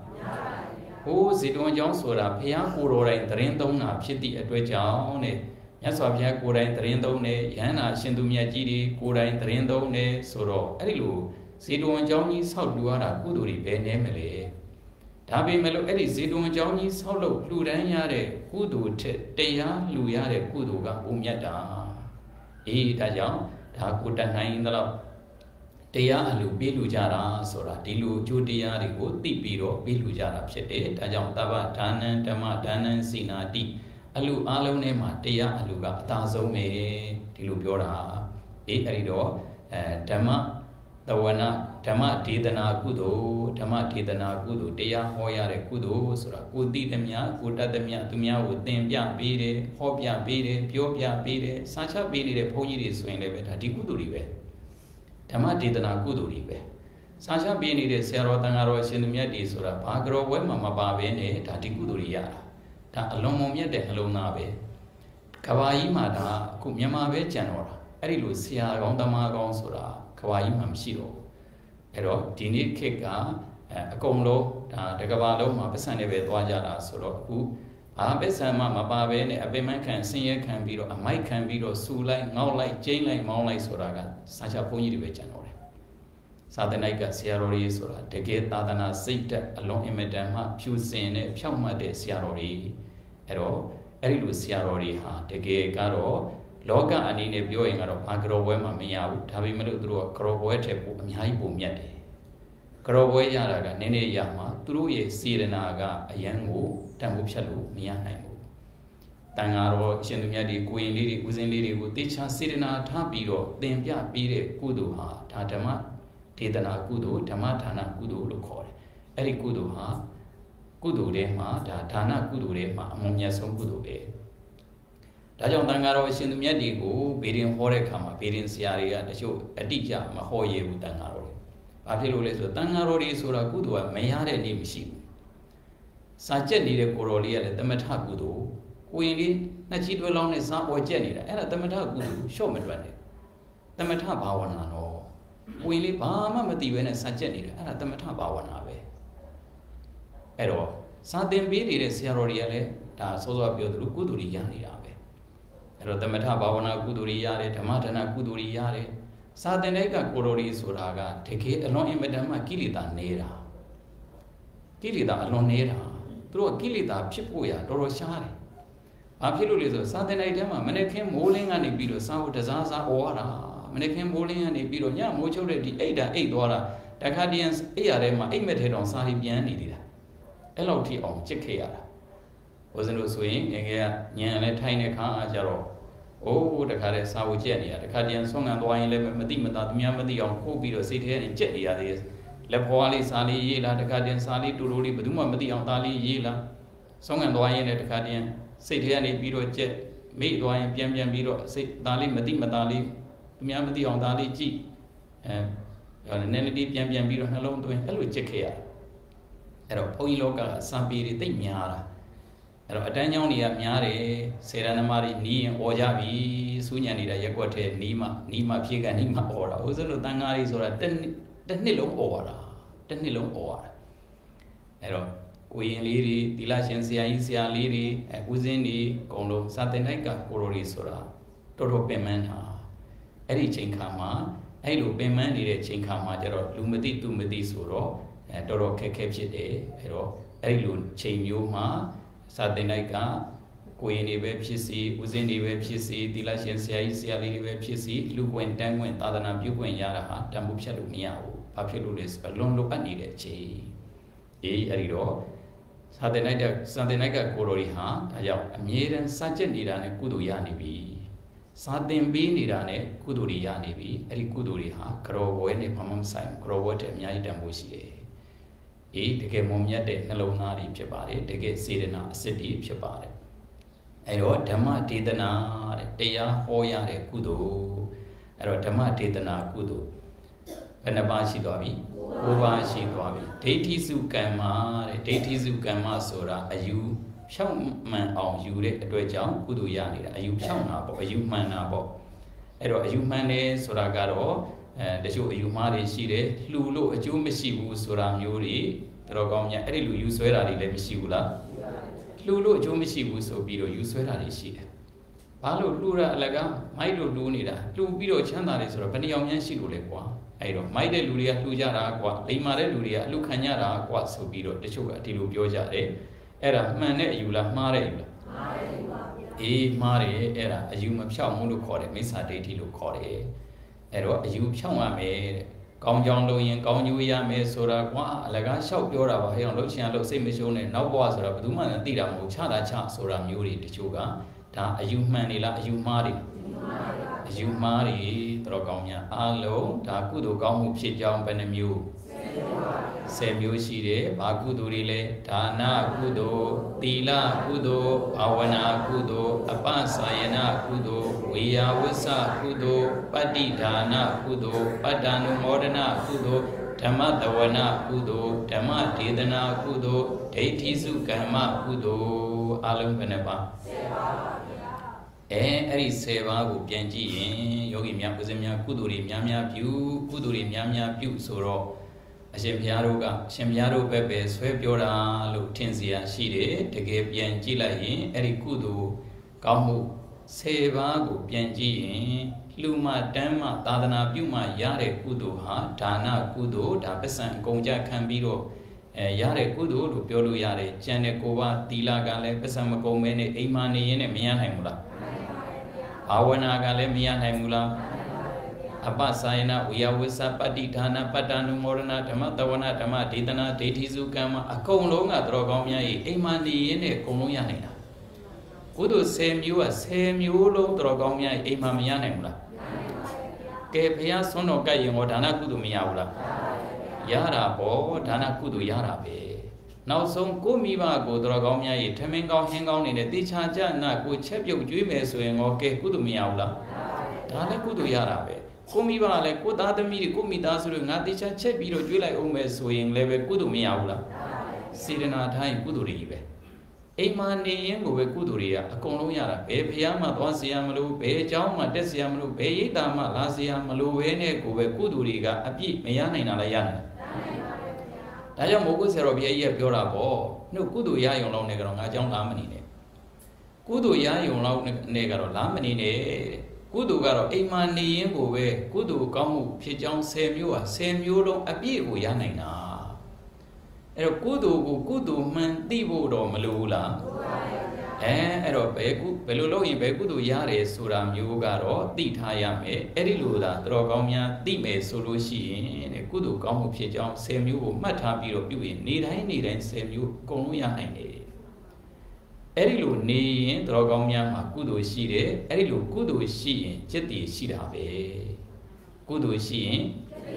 Oh, Zidon John Sora, Pia Kura in Trendona, Piti at Wejane, Yasavia Kura in Trendone, Yana, Shindumia Gidi, Kura in Trendone, Soro, Elilu, Zidon Johnny, South Luara, Kuduri, Benemele. Tabi Melo Edi, Zidon Johnny, Solo, Ludanyare, Kudu, Teya, Luyare, Kuduga, Umiata. E Tajan, Takutana in the love. Teya Alu Bilujara, Sora, Dilu, Judia, Rigo, Tipiro, Bilujara, Pete, Tajam Tava, Tanan, Tama, Tanan, Sina, Di, Alu Alonema, Teya Aluga, Tazo me, Tilubiora, E Arido, Tama, Tawana, Tama, Tidana Kudo, Tama, Tidana Kudo, Teya, Hoya, Kudo, Sora, Kudi, Demia, Kuta, Demia, Tumia, with Dembia, Bede, Hopia, Bede, Piopia, Bede, Sacha, Bede, Pony, Swing, Tikudu, Tama Tidana Kuduribe. Sasha Bini, the Sero Tangaro, Sindumia, Sura, Pagro, Wema Babene, Tatikuduria, Ta Alomomia de Halonabe, Kawaii Mada, Kumyamabe Janora, Erilucia, Gondamagon Sura, Kawaii Mamshiro, Ero, Dini Keka, Comlo, Tagabalo, Mapasanebe, Wajara, Soro, who Abesama, Mababene, Abeman can sing can be a mic can be or Sue like, now like, Jane like, Mount like Soraga, such a pony de Janore. Satanaka, Sierra Sora, the gate Adana, Sita, along in Madama, Pusene, Puma de Sierra, Ero, Erilu Sierra, the gay Garo, Loga and in a viewing of Agro Wema Miao, Tabimalu drew a crowboete, Miaibu Miate. Crowboy Yaraga, Nene Yama, through a Sirenaga, a young Tamuchalu, Mianamu. Tangaro, Shendumia, Queen Lady, Uzin Lady, would teach her Sirena, Tapiro, then Pia Pire, Kuduha, Tatama, Tidana Kudu, Tamatana Kudu, Lukor, Eri Kuduha, Kudu de Ma, Tatana Kudu de Ma, Momiason Kudu de Tajon Tangaro, Shendumia, bidding Horekama, bidding Siaria, the show, Adija, Mahoye, Tangaro. Apilules, Tangaro, Sura Kudu, Mayare Nimshi. Sajet needed Corolia, the Metagudu, Queenie, Nachito along is not or Jenny, and at the Metagudu, show me running. The Metabawanano. Queenie, Pama, Mativan, and Sajeni, and at the Metabawanabe. At all. Satin Billy, the Sierra Riale, da Sosa Biodu, Kuduri Yaniabe. At the Metabawana Kuduri Yare, Tamatana Kuduri Yare, Satanega Corori Suraga, take it along in Madama Kilita Nera. Kilita alone Nera. Through a Kilita, Chipuya, Doroshari. Apilulizo, Southern Idema, Menekem bowling and a bit of South Zaza or Menekem bowling and a bit of Yam, which already Ada, eight dollar, the Guardians, Ayarema, emitted on Sahibian. L O T on Chekea. Wasn't also swing, and Yan a tiny car, Jaro. အိုးတခါတည်းစာဝကြက်နေရတခါတည်းဆုံးငံသွားရင်လည်းမသိမသာသူများမသိအောင်ခိုးပြီးတော့စိတ်ထဲနဲ့ကြက်နေရသေးတယ်လက်ဖွားလေးစာလေးရေးလာတခါတည်းစာလေးတူတူလေးဘယ်သူမှမသိအောင်သားလေးရေးလာဆုံးငံသွားရင်လည်းတခါတည်းစိတ်ထဲကနေပြီးတော့ကြက်မိသွားရင်ပြန်ပြန်ပြီးတော့စိတ်သားလေးမသိမသာလေးသူများမသိအောင်သားလေးကြည့်အဲနည်းနည်းလေးပြန်ပြန်ပြီးတော့နှလုံးသွင်းအဲ့လိုကြက်ခဲ့ရအဲ့တော့ဘုန်းကြီးလောကစာပေတွေသိများတာအဲ့တော့အတန်းကျောင်းတွေကများတယ်စေရနမတွေနီးရင်អော်ကြပြီစူးညံနေတာရက်ွက်ထဲနီးမှနီးမှဖြည့်ကနီးမှអော်တာဥစ္စာလို့တန်ဃာတွေဆိုတာတစ်တစ်နှစ်လုံးអော်တာတစ်နှစ်လုံးអော်တာအဲ့တော့ကိုရင်လေးတွေသီလရှင်ဆရာကြီးဆရာလေးတွေအဲဦးစင်းတွေအကုန်လုံးစာသင်တိုက်ကကိုရိုတွေဆိုတာတော်တော်ပင်ပန်းတာအဲ့ဒီချိန်ခါမှာအဲ့လိုပင်ပန်းနေတဲ့ချိန်ခါမှာကျတော့လူမသိသူမသိဆိုတော့အဲတော်တော်ခက်ခဲဖြစ်တယ်အဲ့တော့အဲ့ဒီလိုချိန်မျိုးမှာစာသင်တိုက်ကကိုရင်တွေပဲဖြစ်စီဦးစင်းတွေပဲဖြစ်စီသီလရှင်ဆရာကြီးဆရာလေးတွေပဲဖြစ်စီလူကွင်တန်းကွင်သာသနာပြုကွင်ရတာဟာတန်ဖိုးဖြတ်လို့မရဘူးဘာဖြစ်လို့လဲဆိုတော့လွန်လိုအပ်နေတဲ့အချိန်အေးအဲ့ဒီတော့စာသင်တိုက်ကစာသင်တိုက်ကကိုရိုတွေဟာဒါကြောင့်အမြဲတမ်းစာကျက်နေတာနဲ့ကုသိုလ်ရနေပြီစာသင်ပေးနေတာနဲ့ကုသိုလ်တွေရနေပြီအဲ့ဒီကုသိုလ်တွေဟာကရောဘွဲနဲ့ဘာမှမဆိုင်ကရောဘွဲတဲ့အများကြီးတန်ဖိုးရှိတယ်အေးတကယ်မုံမြတ်တဲ့နှလုံးသားတွေဖြစ်ပါတယ်တကယ်စေတနာအစစ်တွေဖြစ်ပါတယ်အဲ့တော့ဓမ္မဒေသနာတဲ့တရားဟောရတဲ့ကုသိုလ်အဲ့တော့ဓမ္မဒေသနာကုသိုလ်ဘယ်နှပါးရှိသွားပြီကိုးပါးရှိသွားပြီဒိဋ္ဌိစုကမ္မတဲ့ဒိဋ္ဌိစုကမ္မဆိုတာအယူဖြောင့်မှန်အောင်ယူတဲ့အတွက်ကြောင့်ကုသိုလ်ရနေတာအယူဖြောင့်တာပေါ့အယူမှန်တာပေါ့အဲ့တော့အယူမှန်တယ်ဆိုတာကတော့အဲတချို့အယူမှားတွေရှိတယ်လှူလို့အကျိုးမရှိဘူးဆိုတာမျိုးတွေတော်ကောင်းများအဲ့ဒီလူယူဆွဲတာတွေလည်းမရှိဘူးလားလှူလို့အကျိုးမရှိဘူးဆိုပြီးတော့ယူဆွဲတာတွေရှိတယ်ဘာလို့လှူတာအလကားမိုက်လို့လှူနေတာလှူပြီးတော့ချမ်းသာတယ်ဆိုတော့ဘယ်နှယောက်များရှိလို့လဲကွာအဲ့တော့မိုက်တဲ့လူတွေကလှူကြတာကွာလိမ်မာတဲ့လူတွေကအလှခံကြတာကွာဆိုပြီးတော့တချို့ကဒီလိုပြောကြတယ်အဲ့ဒါမှန်တဲ့အယူလားမှားတဲ့အယူလားမှားတဲ့အယူပါဗျာအေးမှားတယ်အဲ့ဒါအယူမဖြောင့်ဘူးလို့ခေါ်တယ်မိစ္ဆာဒိဋ္ဌိလို့ခေါ်တယ်အဲ့တော့အယူဖြောင့်ရမယ်တဲ့ကောင်းကြောင်းလို့ရင်ကောင်းကျိုးရမယ်ဆိုတာကွာအလကားလျှောက်ပြောတာပါဟဲ့အောင်လှုပ်ရှင်လှုပ်စိတ်မရှုံးနဲ့နောက်ဘဝဆိုတာဘယ်သူမှသိတာမဟုတ်ချတာချဆိုတာမျိုးတွေတချို့ကဒါအယူမှန်နေလားအယူမှားတယ်အယူမှားတွေတော်ကောင်းများအားလုံးဒါကုသိုလ်ကောင်းမှုဖြစ်ကြောင်းဘယ်နှမျိုးဆယ်မျိုးရှိတယ်ဘာကုသိုလ်တွေလဲဒါနကုသိုလ်သီလကုသိုလ်ဘာဝနာကုသိုလ်အပ္ပစာယနာကုသိုလ်ဝေယဝစ္စကုသိုလ်ပတ္တိဒါနကုသိုလ်ပတ္တ ानु မောဒနာကုသိုလ်ဓမ္မတဝနာကုသိုလ်ဓမ္မဒေသနာကုသိုလ်ဒိဋ္ဌိစုကမ္မကုသိုလ်အလုံးဘယ်နှပါဆယ်ပါပါဗျာအဲအဲ့ဒီဆယ်ပါးကိုပြန်ကြည့်ရင်ယောဂီများဥစဉ်များကုသိုလ်တွေများများပြုကုသိုလ်တွေများများပြုဆိုတော့အရှင်ဘုရားတို့ကအရှင်ဘုရားတို့ပဲပဲဆွဲပြောတာလို့ထင်เสียရှိတယ်တကယ်ပြန်ကြည့်လိုက်ရင်အဲ့ဒီကုသိုလ်ကောင်းမှုဆယ်ပါးကိုပြန်ကြည့်ရင်လူမတမ်းမသာသနာပြုမှရတဲ့ကုသိုလ်ဟာဒါနကုသိုလ်ဒါပစ္စံအကုန်ကြခံပြီးတော့အဲရတဲ့ကုသိုလ်လို့ပြောလို့ရတယ်ကျန်တဲ့ကိုယ်ပါသီလကလည်းပစ္စံမကုန်မဲနဲ့အိမ်မနေရင်လည်းမရနိုင်ဘူးလားဘာဝနာကလည်းမရနိုင်ဘူးလားအပ္ပစာယနာဝေယဝစ္စပတ္တိဒါနပတ္တ ानु မောဒနာဓမ္မတဝနာဓမ္မဒေသနာဒိဋ္ဌိစုကမ္မအကုန်လုံးကတော်ကောင်းများ၏အိမ်မနေရင်လည်းအကုန်လုံးရနိုင်တာကုသိုလ်ဆယ်မျိုးကဆယ်မျိုးလုံးတော်ကောင်းများ၏အိမ်မမရနိုင်ဘူးလားကဲဘုရားဆွမ်းတော်ကပ်ရင်ဟောဒါနကုသိုလ်မရဘူးလားရတာပေါ့ဒါနကုသိုလ်ရတာပဲနောက်ဆုံးကိုမိဘကိုတော်ကောင်းများ၏ထမင်းကောင်းဟင်းကောင်းနေတဲ့တေချာကြနာကိုချက်ပြုတ်ကျွေးမယ်ဆိုရင်ဟောကဲကုသိုလ်မရဘူးလားဒါလည်းကုသိုလ်ရတာပဲကိုမိဘလည်းကိုသားသမီးတွေကိုမိသားစုတွေငါတေချာချက်ပြီးတော့ကျွေးလိုက်အောင်မယ်ဆိုရင်လည်းပဲကုသိုလ်မရဘူးလားစေတနာထားရင်ကုသိုလ်တွေကြီးပဲအိမ်မှာနေရင်ကိုပဲကုသိုလ်တွေကအကုန်လုံးရတာဘယ်ဖះမှသွားเสียမလို့ဘယ်အကြောင်းမှတက်เสียမလို့ဘယ်ရိတ်တာမှလာเสียမလို့ပဲနဲ့ကိုပဲကုသိုလ်တွေကအပြည့်မရနိုင်တာလည်းရနိုင်တယ်ဒါကြောင့်မိုးကုဆရာတော်ဘုရားကြီးကပြောတာပေါ့နှုတ်ကုသိုလ်ရယုံလောက်နဲ့ကတော့ငါအကြောင်းလားမနေနဲ့ကုသိုလ်ရယုံလောက်နဲ့ကတော့လားမနေနဲ့ကုသိုလ်ကတော့အိမ်မှာနေရင်ကိုပဲကုသိုလ်ကောင်းမှုဖြစ်ကြောင်းဆယ်မျိုးဟာဆယ်မျိုးလုံးအပြည့်ကိုရနိုင်တာအဲ့တော့ကုသိုလ်ကိုကုသိုလ်မှန်သိဖို့တော့မလိုဘူးလားအဲအဲ့တော့ဘယ်ကုဘယ်လိုလုပ်ရင်ဘယ်ကုသိုလ်ရတယ်ဆိုတာမျိုးကတော့သိထားရမယ်အဲ့ဒီလိုသာတော်ကောင်းများသိမယ်ဆိုလို့ရှိရင်တဲ့ကုသိုလ်ကောင်းမှုဖြစ်ကြောင်းဆယ်မျိုးကိုမှတ်ထားပြီးတော့ပြုရင်နေတိုင်းနေတိုင်းဆယ်မျိုးအကုန်လုံးရနိုင်တယ် Erilu ni drogomya ma kudo shire, erilu kudo shi jeti shirabe. Kudo shi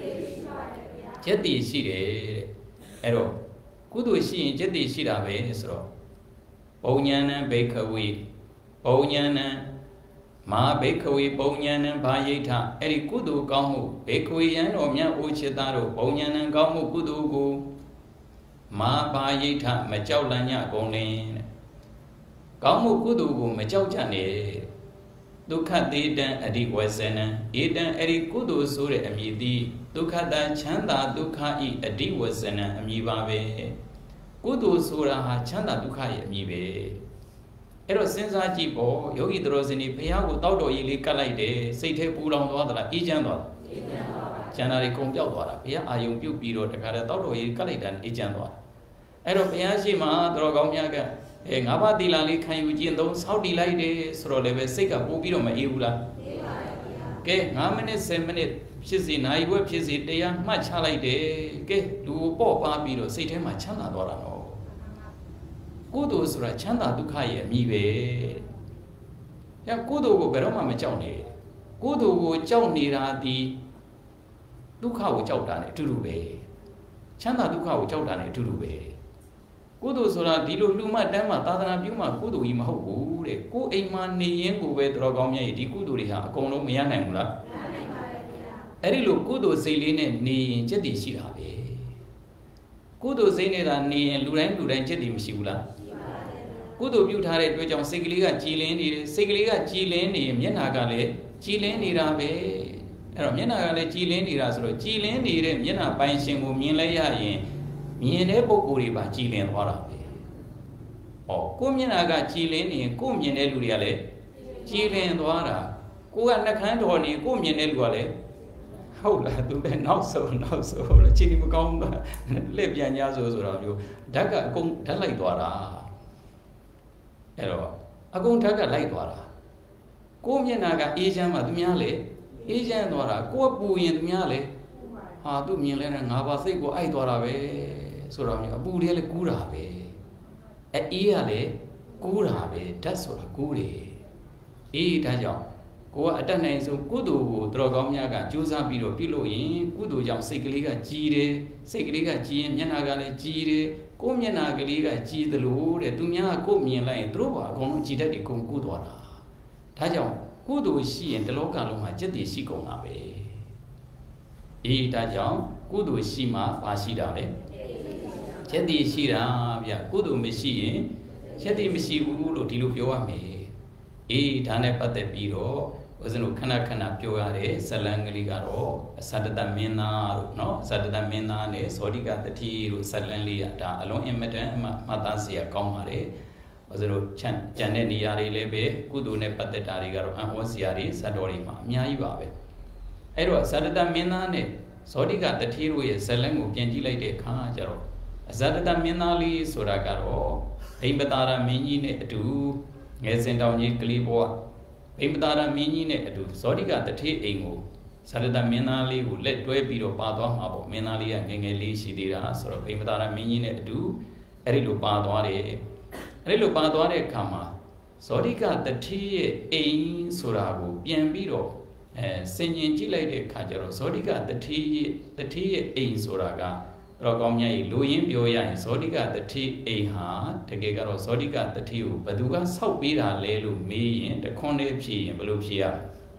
jeti shire. Ero kudo shi jeti shirabe sro. Bonyana bekawi, bonyana ma bekawi bonyana bayita, eri kudo kamu, bekawi yan omya uchetaro, bonyana kamu kudo go. Ma bayita machaulanya gonglen. Kamu kudu ku macau jane, dukha dedan adi wasana, edan eri kudu sore amidi, dukha dan chanda dukha I adi wasana amibabe, kudu sura ha chanda dukha I amibe. Ero senza jibo, yogi drosini piyago taudo ili kalai de, seite pulang doa dala ijan doa. Janari kompiao doa, piya ayung piu piro dekara taudo ili kalai dan ijan doa. Ero piya si ma drogam yaga. Eh, ngapa dilali kayu jin dong Saudi lai de soro lebe seka popi do ma eula. Ke ngamene semene physi nai we physi teya ma cha lai de ke lu po pa pi do siat the ma chanda twa da no. Kudo sora chanda dukha ye ami be. Ya kudo ko bero ma ma chaw ne. Kudo ko chaw ni ra ti dukha ko chaw ta ne a tu tu be. Chanda dukha ko chaw ta ne a tu tu be. Kudu sura di lu lu ma dan ma tadana piu ma kudu I ma hok bu de ko ai ma ni yin ko be tro kaung mya di kudu ri ha akong long ma ya nai mu la eri lu kudu sai le ne ni yin chet ti shi da be kudu sai ne da ni yin lu dain lu dain chet ti ma shi bu la kudu piu tha de twet jaung sai kali ka ji lin ni de sai kali ka ji lin niမျက်နှာka le ji lin ni da beအဲ့တော့မျက်နှာကလည်းကြည်လင်းနေတာဆိုတော့ကြည်လင်းနေတဲ့မျက်နှာပိုင်ရှင်ကိုမြင်လိုက်ရရင်မြင်တဲ့ပုဂ္ဂိုလ်တွေပါကြည်လင်သွားတာပဲ။ဟောကိုမျက်နှာကကြည်လင်နေရင်ကိုမြင်တဲ့လူတွေကလည်းကြည်လင်သွားတာကိုကနှခမ်းတော်နေကိုမြင်တဲ့လူကလည်းဟုတ်လားသူလည်းနောက်ဆုံးနောက်ဆုံးလည်းချိန်မကောင်းဘူးလက်ပြန်냐ဆိုဆိုတော့မျိုးဓာတ်ကအကုန်ဓာတ်လိုက်သွားတာအဲ့တော့အကုန်ဓာတ်ကလိုက်သွားတာကိုမျက်နှာကအေးချမ်းမှသူများလေအေးချမ်းသွားတာကိုပူရင်သူများလေဟာသူမြင်လဲငါပါစိတ်ကိုအိုက်သွားတာပဲဆိုတော့မျိုးအပူတွေလည်းကူးတာပဲအဲအေးကလည်းကူးတာပဲဓာတ်ဆိုတာကူးတယ်အေးဒါကြောင့်ကိုကအတက်နိုင်ဆုံးကုသိုလ်ကိုတော်ကောင်းများကကြိုးစားပြီးတော့ပြုလို့ရင်ကုသိုလ်ကြောင့်စိတ်ကလေးကကြည်တယ်စိတ်ကလေးကကြည်ရင်မျက်နှာကလည်းကြည်တယ်ကိုယ်မျက်နှာကလေးကကြည်သလိုတဲ့သူများကကိုယ်မြင်လိုက်ရင်သူတို့ကအကုန်လုံးကြည်တတ်တယ်ကုန်ကူးသွားတာဒါကြောင့်ကုသိုလ်ရှိရင်တလောကလုံးမှာจิตတည်ရှိကုန်တာပဲအေးဒါကြောင့်ကုသိုလ်ရှိမှပါရှိတာလေจิตတည်ရှိတာဗျကုသိုလ်မရှိရင်จิตတည်မရှိဘူးလို့ဒီလိုပြောရမယ်အေးဒါနဲ့ပတ်သက်ပြီးတော့ဦးဇင်းတို့ခဏခဏပြောရတဲ့ဇလံကလေးကတော့အသတ္တမင်းသားတို့เนาะအသတ္တမင်းသားနဲ့ဇောတိကတတိတို့ဇလံလေးကဒါအလုံးအင်မတန်အမှတ်သားစရာကောင်းပါတယ်ဦးဇင်းတို့ချမ်းကြံတဲ့နေရာတွေလည်းပဲကုသိုလ်နဲ့ပတ်သက်တာတွေကတော့အဟောစရာတွေဇတ်တော်တွေမှာအများကြီးပါပဲအဲ့တော့အသတ္တမင်းသားနဲ့ဇောတိကတတိတို့ရဲ့ဇလံကိုပြန်ကြည့်လိုက်တဲ့အခါကျတော့အသတ္တမင်းသားလေးဆိုတာကတော့အိမ်ပတာရမင်းကြီးနဲ့အတူငယ်စဉ်တောင်ကြီးကလေးဘဝအိမ်ပတာရမင်းကြီးနဲ့အတူဇောတိကတထေအိမ်ကိုဇာတတမင်းသားလေးကိုလက်တွဲပြီးတော့ပါသွားမှာပေါ့မင်းသားလေးကငယ်ငယ်လေးရှိသေးတာဆိုတော့အိမ်ပတာရမင်းကြီးနဲ့အတူအဲ့ဒီလိုပါသွားတယ်အဲ့ဒီလိုပါသွားတဲ့အခါမှာဇောတိကတထေရဲ့အိမ်ဆိုတာကိုပြန်ပြီးတော့အဲဆင်ញင်ကြည့်လိုက်တဲ့အခါကျတော့ဇောတိကတထေရဲ့တထေရဲ့အိမ်ဆိုတာကတော့ကောင်းမြတ်ကြီးလူရင်းပြောရရင်ဇောတိကတထေအိမ်ဟာတကယ်ကတော့ဇောတိကတထေကိုဘယ်သူကဆောက်ပေးတာလဲလို့မေးရင်တခွန်းလေးဖြေရင်ဘယ်လိုဖြေရ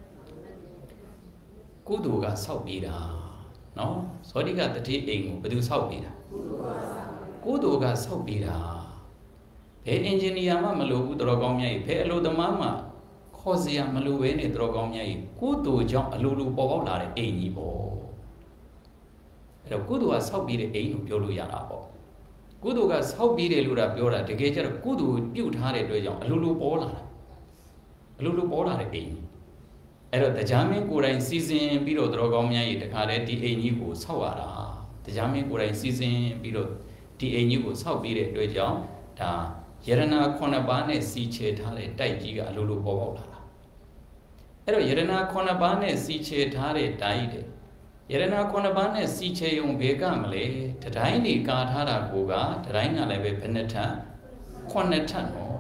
ကုသိုလ်ကဆောက်ပေးတာနော်ဇောတိကတထေအိမ်ကိုဘယ်သူဆောက်ပေးတာကုသိုလ်ကဆောက်ပေးတာဘယ်အင်ဂျင်နီယာမှမလိုဘူးတော်ကောင်းမြတ်ကြီးဘယ်အလုပ်သမားမှခေါ်စရာမလိုဘဲနဲ့တော်ကောင်းမြတ်ကြီးကုသိုလ်ကြောင့်အလိုလိုပေါ်ပေါက်လာတဲ့အိမ်ကြီးပေါ့အဲ့တော့ကုသိုလ်ကဆောက်ပြီးတဲ့အိမ်ကိုပြောလို့ရတာပေါ့ကုသိုလ်ကဆောက်ပြီးတယ်လို့တာပြောတာတကယ်ကျတော့ကုသိုလ်ပြုတ်ထားတဲ့အတွက်ကြောင့်အလိုလိုပေါ်လာတာအလိုလိုပေါ်လာတဲ့အိမ်အဲ့တော့တရားမင်းကိုယ်တိုင်စီစဉ်ပြီးတော့တော်ကောင်းများကြီးတခါတည်းဒီအိမ်ကြီးကိုဆောက်ရတာတရားမင်းကိုယ်တိုင်စီစဉ်ပြီးတော့ဒီအိမ်ကြီးကိုဆောက်ပြီးတဲ့အတွက်ကြောင့်ဒါယရနာခုနှစ်ပါးနဲ့စီချေထားတဲ့တိုက်ကြီးကအလိုလိုပေါ်ပေါက်လာတာအဲ့တော့ယရနာခုနှစ်ပါးနဲ့စီချေထားတဲ့တိုက်တဲ့ယရနာခုနှစ်ပါးနဲ့စီချေုံဘေကမလဲတတိုင်းနေကာထားတာကိုကတတိုင်းကလည်းပဲဘယ်နှစ်ထပ်ခုနှစ်ထပ်နော်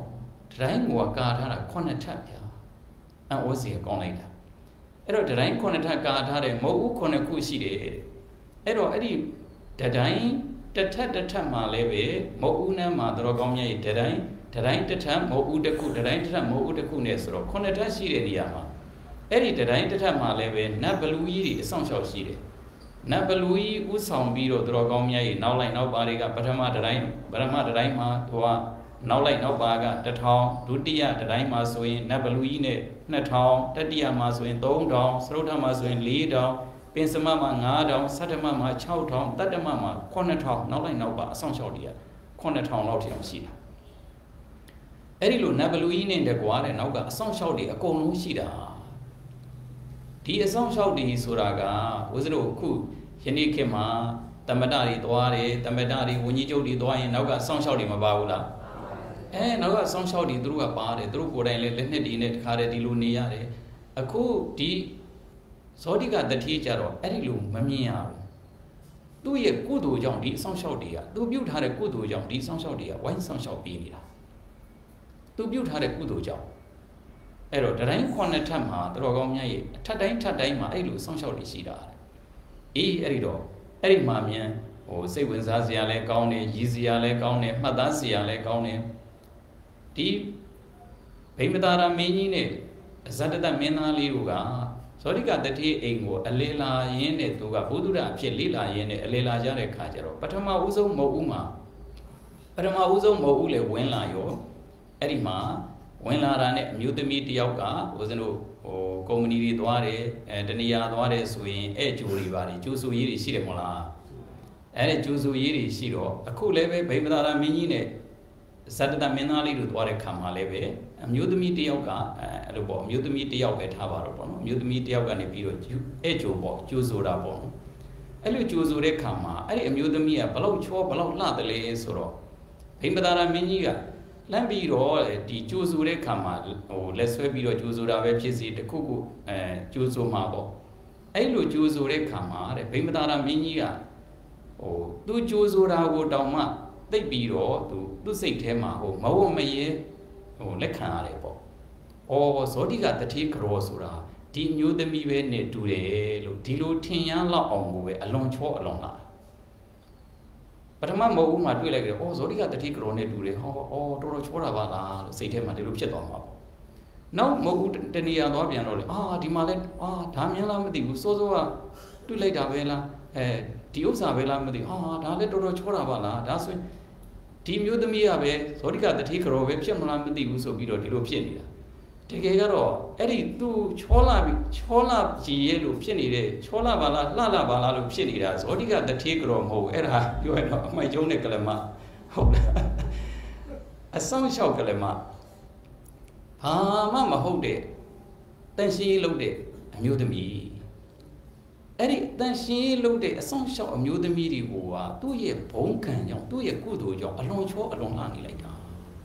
တိုင်းကိုကာထားတာခုနှစ်ထပ်ဗျာအံ့ဩစရာကောင်းလိုက်တာအဲ့တော့တိုင်းခုနှစ်ထပ်ကာထားတယ်မဟုတ်ဘူးခုနှစ်ခုရှိတယ်အဲ့တော့အဲ့ဒီတိုင်းတစ်ထပ်တစ်ထပ်မှာလည်းပဲမဟုတ်ဦးနဲ့မှာတော်ကောင်းမြတ်ရဲ့တိုင်းတိုင်းတစ်ထပ်မဟုတ်ဦးတစ်ခုတိုင်းတစ်ထပ်မဟုတ်ဦးတစ်ခုနဲ့ဆိုတော့ခုနှစ်ထပ်ရှိတဲ့နေရာမှာအဲ့ဒီတိုင်းတစ်ထပ်မှာလည်းပဲနတ်ဘလူကြီးတွေအဆောင်ရှောက်ရှိတယ်နတ်ဘလူကြီးဥဆောင်ပြီးတော့တော်ကောင်းမြတ်ရဲ့နောက်လိုက်နောက်ပါတွေကပထမတိုင်းပထမတိုင်းမှာသူကနောက်လိုက်နောက်ပါကတစ်ထောင်ဒုတိယတိုင်းမှာဆိုရင်နတ်ဘလူကြီးနဲ့နှစ်ထောင်တတိယမှာဆိုရင်သုံးထောင်သရုတ်ထမှာဆိုရင်လေးထောင်ပင်စမမှာငါးထောင်ဆဋ္ဌမမှာခြောက်ထောင်တတ္တမမှာခုနှစ်ထောင်နောက်လိုက်နောက်ပါအဆောင်ရှောက်တွေကခုနှစ်ထောင်လောက်ထိအောင်ရှိတာအဲ့ဒီလိုနတ်ဘလူကြီးနဲ့တကွာတဲ့နောက်ကအဆောင်ရှောက်တွေအကုန်လုံးရှိတာဒီအဆောင်ရှောက်တွေဆိုတာကဝိဇ္ဇတို့အခုယနေ့ခေတ်မှာတမ္မတတွေသွားတယ်တမ္မတတွေဝิญဉ်ကျုပ်တွေသွားရင်နောက်ကအဆောင်ရှောက်တွေမပါဘူးလားအဲနောက်ကဆောင်းရှောက်တွေသူတို့ကပါတယ်သူတို့ကိုယ်တိုင်လည်းလက်နှစ်တွေနဲ့တခါတည်းဒီလိုနေရတယ်အခုဒီဇောတိကတတိကြတော့အဲ့ဒီလိုမမြင်ရဘူးသူ့ရဲ့ကုသိုလ်ကြောင့်ဒီဆောင်းရှောက်တွေကသူပြုတ်ထားတဲ့ကုသိုလ်ကြောင့်ဒီဆောင်းရှောက်တွေကဝိုင်းဆောင်းရှောက်ပြီးနေတာသူပြုတ်ထားတဲ့ကုသိုလ်ကြောင့်အဲ့တော့တိုင်းခုနှစ်ထပ်မှာတော်ကောင်းမြတ်ရဲ့အထက်တိုင်းထပ်တိုင်းမှာအဲ့လိုဆောင်းရှောက်တွေရှိတာအေးအဲ့ဒီတော့အဲ့ဒီမှာမြန်ဟိုစိတ်ဝင်စားစရာလည်းကောင်းတယ်ရည်စရာလည်းကောင်းတယ်မှတ်သားစရာလည်းကောင်းတယ်ဒီဗိမသာရမင်းကြီးနဲ့ဇတတမင်းသားလေးတို့ကဇောတိကတတိအိမ်ကိုအလေလာရင်းနဲ့သူကဘုဒ္ဓရအဖြစ်လေ့လာရင်းနဲ့အလေလာကြတဲ့ခါကျတော့ပထမဦးဆုံးမဟုတ်ဦးမှာပထမဦးဆုံးမဟုတ်ဦးလေဝင်လာရောအဲ့ဒီမှာဝင်လာတာနဲ့အမျိုးသမီးတယောက်ကဦးဇင်းတို့ဟိုကုမ္ပဏီတွေသွားတယ်အဲတနေရာသွားတယ်ဆိုရင်အဲ့ကျိုးတွေပါတယ်ကျိုးဆူရေးတွေရှိတယ်မဟုတ်လားအဲ့ဒီကျိုးဆူရေးတွေရှိတော့အခုလည်းပဲဗိမသာရမင်းကြီးနဲ့ဇတတမင်းသားလေးတို့သွားတဲ့ခါမှာလည်းပဲအမျိုးသမီးတယောက်ကအဲ့လိုပေါ့အမျိုးသမီးတယောက်ပဲထားပါတော့ပေါ့နော်အမျိုးသမီးတယောက်ကနေပြီးတော့အဲ့ကျိုးပေါ့ကျိုးဆိုတာပေါ့နော်အဲ့လိုကျိုးဆိုတဲ့ခါမှာအဲ့ဒီအမျိုးသမီးကဘလောက်ချောဘလောက်လှတယ်လဲဆိုတော့ဗိမသာရမင်းကြီးကလမ်းပြီးတော့ဒီကျိုးဆိုတဲ့ခါမှာဟိုလက်ဆွဲပြီးတော့ကျိုးဆိုတာပဲဖြစ်စီတခုခုအဲကျိုးဆိုမှာပေါ့အဲ့လိုကျိုးဆိုတဲ့ခါမှာတဲ့ဗိမသာရမင်းကြီးကဟိုသူကျိုးဆိုတာကိုတောင်မှသိပ်ပြီးတော့သူသူ့စိတ်ထဲမှာဟိုမဝမရဲဟိုလက်ခံရတယ်ပေါ့။အော်ဇောတိကတတိကရောဆိုတာဒီမျိုးသမီးပဲနဲ့တူတယ်လို့ဒီလိုထင်ရလောက်အောင်ကိုပဲအလွန်ချောအလွန်လာပထမမဟုတ်ဘူးမှတွေ့လိုက်ကြတယ်အော်ဇောတိကတတိကရောနဲ့တူတယ်ဟောအော်တော်တော်ချောတာပါလားလို့စိတ်ထဲမှာဒီလိုဖြစ်သွားမှာပေါ့။နောက်မဟုတ်ဘူးတဏှာသွားပြန်တော့လေအာဒီမှာလဲအာဒါမြင်လားမသိဘူးစိုးစိုးကတွေ့လိုက်တာပဲလားအဲဒီဥစ္စာပဲလားမသိဟာဒါလည်းတော်တော်ချောတာပါလားဒါဆိုရင်ဒီမျိုးသမီးကပဲဇောတိကတတိကရောပဲဖြစ်မလားမသိဘူးဆိုပြီးတော့ဒီလိုဖြစ်နေတာတကယ်ကတော့အဲ့ဒီသူချောလာပြီချောလာကြည်ရဲ့လို့ဖြစ်နေတဲ့ချောလာပါလားလှလာပါလားလို့ဖြစ်နေတာဇောတိကတတိကရောမဟုတ်ဘူးအဲ့ဒါပြောရတော့အမိုက်ကျုံးတဲ့ကလမဟုတ်လားအဆောင်လျှောက်ကလမဘာမှမဟုတ်တဲ့တန်ရှင်းလုပ်တဲ့အမျိုးသမီးအဲ့ဒီတန်ရှင်းလုပ်တဲ့အဆောင်လျှောက်အမျိုးသမီးတွေကိုကသူ့ရဲ့ဘုံခံကြောင့်သူ့ရဲ့ကုသိုလ်ကြောင့်အလွန်ချောအလွန်လာနေလိုက်တာ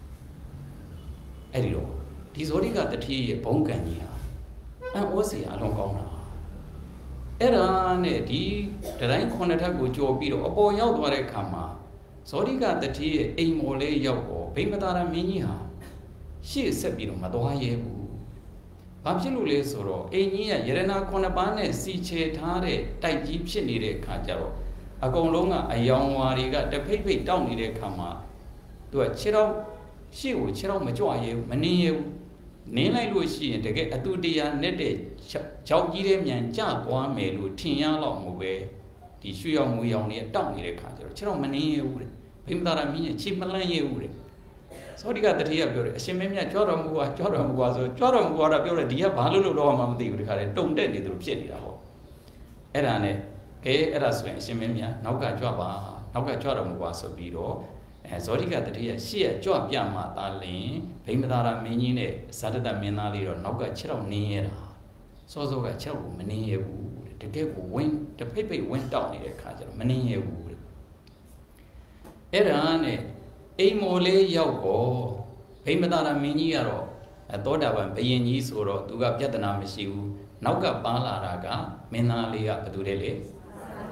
အဲ့ဒီတော့ဒီဇောတိကတတိရဲ့ဘုံခံကြီးဟာအံ့ဩစရာအလွန်ကောင်းတာအဲ့ဒါနဲ့ဒီတိုင်းခုနှစ်ထပ်ကိုကြော်ပြီးတော့အပေါ်ရောက်သွားတဲ့အခါမှာဇောတိကတတိရဲ့အိမ်မော်လေးရောက်တော့ဗိမသာရမင်းကြီးဟာရှေ့ဆက်ပြီးတော့မသွားရဲဘူးဘာဖြစ်လို့လဲဆိုတော့အိမ်ကြီးကယရနာခုနှစ်ပါးနဲ့စီချေထားတဲ့တိုက်ကြီးဖြစ်နေတဲ့ခါကျတော့အကုန်လုံးကအယောင်ဝါတွေကတဖိတ်ဖိတ်တောက်နေတဲ့ခါမှာသူကခြေတော့ရှေ့ကိုခြေတော့မကြွရဲဘူးမနေရဘူးနင်းလိုက်လို့ရှိရင်တကယ်အတူတရားနဲ့တဲ့ကြောက်ကြီးတဲ့မြန်ကြသွားမယ်လို့ထင်ရတော့မို့ပဲဒီရွှေရောင်ငွေရောင်တွေတောက်နေတဲ့ခါကျတော့ခြေတော့မနေရဘူးတဲ့ဗိမသာရမင်းရဲ့ခြေမလန့်ရဘူးတဲ့ဇောတိကတတိယပြောတယ်အရှင်မင်းမြတ်ကြွတော်မူကွာကြွတော်မူကွာဆိုကြွတော်မူကွာတော့ပြောတယ်ဒီကဘာလို့လို့တော့မှမသိဘူးဒီခါလေတုံတက်နေသူဖြစ်နေတာဟောအဲ့ဒါနဲ့ကဲအဲ့ဒါဆိုရင်အရှင်မင်းမြတ်နောက်ကကြွပါနောက်ကကြွတော်မူကွာဆိုပြီးတော့အဲဇောတိကတတိယရှေ့ကကြွပြမှသာလင်ဗိမသာရမင်းကြီးနဲ့ဇာတတမင်းသားလေးတော့နောက်ကခြေတော့နင်းရတာစောစောကခြေကိုမနင်းရဘူးတကယ်ကိုဝင်းတဖိတ်ဖိတ်ဝင်းတောက်နေတဲ့ခါကျတော့မနင်းရဘူးအဲ့ဒါနဲ့အိမ်မော်လေးရောက်တော့ဗိမသာရမင်းကြီးကတော့သောတာပန်ဘယင်ကြီးဆိုတော့သူကပြဿနာမရှိဘူးနောက်ကပန်းလာတာကမင်းသားလေးကဘယ်သူလဲလေ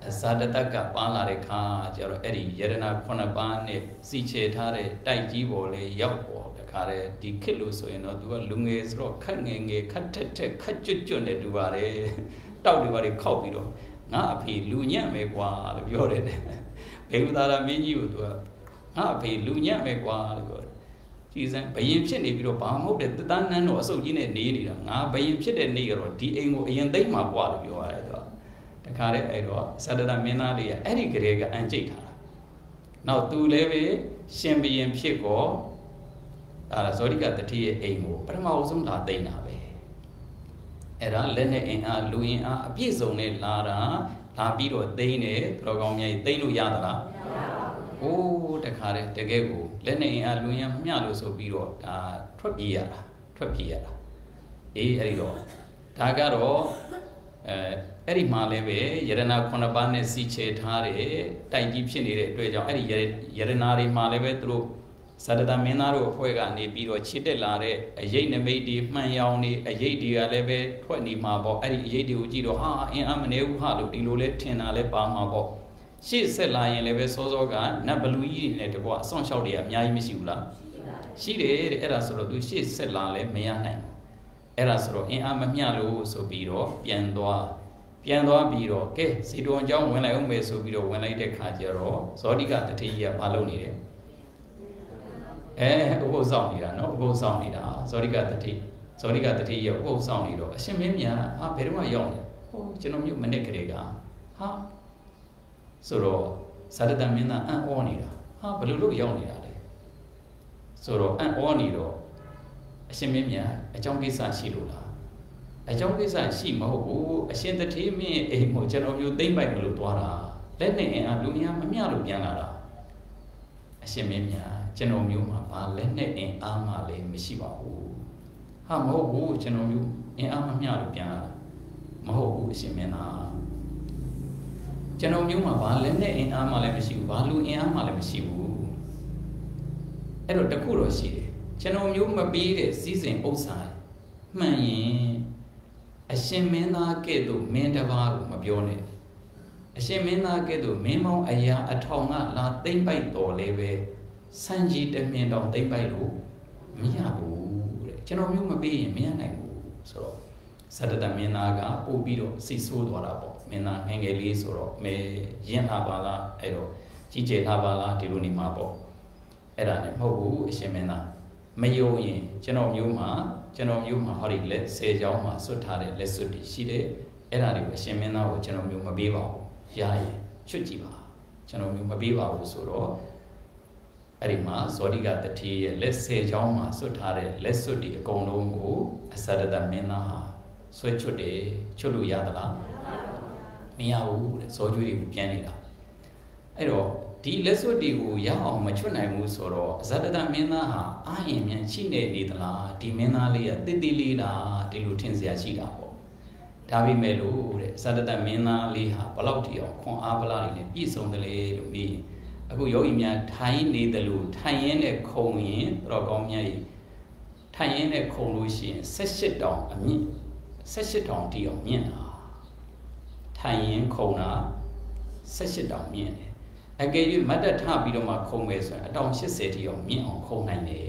ဇာတတကပါလာတဲ့ခါကျတော့အဲ့ဒီယရနာခုနှစ်ပါးနဲ့စီချေထားတဲ့တိုက်ကြီးပေါ်လေရောက်ပေါ်တခါတည်းဒီခစ်လို့ဆိုရင်တော့သူကလူငယ်ဆိုတော့ခက်ငယ်ငယ်ခက်ထက်ထက်ခက်ကျွတ်ကျွတ်နဲ့တူပါတယ်တောက်တွေပါတွေခောက်ပြီးတော့ငါအဖေလူညံ့မယ်ကွာလို့ပြောတယ်ဘေဝသာရမင်းကြီးကိုသူကငါအဖေလူညံ့မယ်ကွာလို့ပြောတယ်ကြည်စမ်းဘယင်ဖြစ်နေပြီးတော့ဘာမဟုတ်တဲ့တသားနန်းတော်အစုပ်ကြီးနဲ့နေနေတာငါဘယင်ဖြစ်တဲ့နေကတော့ဒီအိမ်ကိုအရင်သိမ့်မှာကွာလို့ပြောရတယ်သူကတခါတည်းအဲ့တော့သတ္တတမင်းသားလေးကအဲ့ဒီကလေးကအံကျိတ်ထားတာနောက်သူလည်းပဲရှင်ဘယင်ဖြစ်ကောဒါဇောတိကတတိရဲ့အိမ်ကိုပထမအဆုံးလာသိမ့်တာပဲအဲ့ဒါလက်နဲ့အင်အားလူအင်အားအပြည့်စုံနဲ့လာတာလာပြီးတော့သိမ့်တယ်သူတော်ကောင်းများကြီးသိမ့်လို့ရသလားမရပါဘူးအိုးတခါတည်းတကယ်ကိုလက်နဲ့အင်အားလူအင်အားမမျှလို့ဆိုပြီးတော့ဒါထွက်ပြေးရတာထွက်ပြေးရတာအေးအဲ့ဒီတော့ဒါကတော့အဲအဲ့ဒီမှာလည်းပဲယရနာခုနှစ်ပါးနဲ့စီချေထားတဲ့တိုက်ကြီးဖြစ်နေတဲ့အတွက်ကြောင့်အဲ့ဒီယရနာတွေမှာလည်းပဲသူတို့သတ္တတမင်းသားတို့အဖွဲ့ကနေပြီးတော့ချစ်တက်လာတဲ့အရေးနမိတ်တွေမှန်ရောင်နေအရေးတွေကလည်းပဲထွက်နေမှာပေါ့အဲ့ဒီအရေးတွေကိုကြည့်တော့ဟာအင်းအမနေဘူးဟာလို့ဒီလိုလဲထင်တာလဲပါမှာပေါ့ရှေ့ဆက်လာရင်လည်းပဲစောစောကနတ်ဘလူကြီးတွေနဲ့တကွအဆောင်လျှောက်တွေအများကြီးမရှိဘူးလားရှိတယ်တဲ့အဲ့ဒါဆိုတော့သူရှေ့ဆက်လာလဲမရနိုင်ဘူးအဲ့ဒါဆိုတော့အင်းအမမျှလို့ဆိုပြီးတော့ပြန်သွားပြန်သွားပြီးတော့ကဲစီတော်အကြောင်းဝင်လိုက်အောင်မယ်ဆိုပြီးတော့ဝင်လိုက်တဲ့ခါကျတော့ဇောတိကတတိယကမလုပ်နေတယ်အဲဥပုသ်ဆောင်နေတာနော်ဥပုသ်ဆောင်နေတာဇောတိကတတိဇောတိကတတိယဥပုသ်ဆောင်နေတော့အရှင်မင်းများဟာဘယ်တော့မှရောက်နေဟိုကျွန်တော်မြို့မနစ်ကလေးကဟာဆိုတော့သတ္တတမင်းသားအံ့ဩနေတာဟာဘယ်လိုလုပ်ရောက်နေတာလဲဆိုတော့အံ့ဩနေတော့အရှင်မင်းများအကြောင်းကိစ္စရှိလို့လားအကြောင်းကိစ္စရှိမဟုတ်ဘူးအရှင်တထေးမင်းအိမ်ကိုကျွန်တော်မျိုးသိမ့်ပိုက်မလို့သွားတာလက်နဲ့အင်အားလူများမမျှလို့ပြန်လာတာအရှင်မင်းများကျွန်တော်မျိုးမှာဘာလက်နဲ့အင်အားမှလည်းမရှိပါဘူးဟာမဟုတ်ဘူးကျွန်တော်မျိုးအင်အားမမျှလို့ပြန်လာတာမဟုတ်ဘူးအရှင်မင်းသားကျွန်တော်မျိုးမှာဘာလက်နဲ့အင်အားမှလည်းမရှိဘူးဘာလူအင်အားမှလည်းမရှိဘူးအဲ့တော့တခုတော့ရှိတယ်ကျွန်တော်မျိုးမပေးတဲ့စည်းစိမ်ဥစ္စာမှန်ရင်အရှင်မင်းသားကဲ့သို့မင်းတစ်ပါးကိုမပြောနဲ့အရှင်မင်းသားကဲ့သို့မင်းမောင်အရာအထောင်ကလာသိမ့်ပိုက်တော်လဲပဲစံကြီးတမင်တော်သိမ့်ပိုက်လို့မရဘူးတဲ့ကျွန်တော်မျိုးမပေးရင်မရနိုင်ဘူးဆိုတော့သတ္တတမင်းသားကပို့ပြီးတော့စိတ်ဆိုးသွားတာပေါ့မင်းသားငယ်ငယ်လေးဆိုတော့မဲရင်လာပါလားအဲ့တော့ကြီးကျယ်လာပါလားဒီလိုနေမှာပေါ့အဲ့ဒါနဲ့မဟုတ်ဘူးအရှင်မင်းသားမယုံရင်ကျွန်တော်မျိုးမှာကျွန်တော်မျိုးမှာဟောဒီလက်ဆယ်ချောင်းမှာဆွတ်ထားတဲ့လက်စွပ်တွေရှိတယ်အဲ့ဒါတွေကိုအရှင်မင်းသားကိုကျွန်တော်မျိုးမပေးပါဘူးရရင်ချွတ်ကြည့်ပါကျွန်တော်မျိုးမပေးပါဘူးဆိုတော့အဲ့ဒီမှာဇောတိကတတိရဲ့လက်ဆယ်ချောင်းမှာဆွတ်ထားတဲ့လက်စွပ်တွေအကုန်လုံးကိုအသတ္တတမင်းသားဟာဆွဲချွတ်တယ်ချွတ်လို့ရသလားမရဘူးတဲ့ဇောကျွေးတွေပြန်နေတာအဲ့တော့ဒီလက်စွပ်တွေကိုရအောင်မချွတ်နိုင်ဘူးဆိုတော့ဇတ္တတမင်းသားဟာအာရင်မြန်ချိနေနေသလားဒီမင်းသားလေးကတိတိလေးလားဒီလိုထင်စရာရှိတာပေါ့ဒါပေမဲ့လို့တဲ့ဇတ္တတမင်းသားလေးဟာဘလောက်ထိအောင်ခွန်အားပလားတွေနဲ့ပြည့်စုံတယ်လေလို့ပြီးအခုယောဂီများထိုင်နေတယ်လို့ထိုင်ရင်းနဲ့ခုံရင်တော့ကောင်းမြတ်ကြီးထိုင်ရင်းနဲ့ခုံလို့ရှိရင်၁၈တောင်အမြင့်၁၈တောင်တီအောင်မြင့်တာထိုင်ရင်းခုံတာ၁၈တောင်မြင့်တယ်အကယ်၍မတ်တက်ထပြီးတော့မှခုံမယ်ဆိုရင်အတောင်၈၀တိအောင်မြင့်အောင်ခုံနိုင်တယ်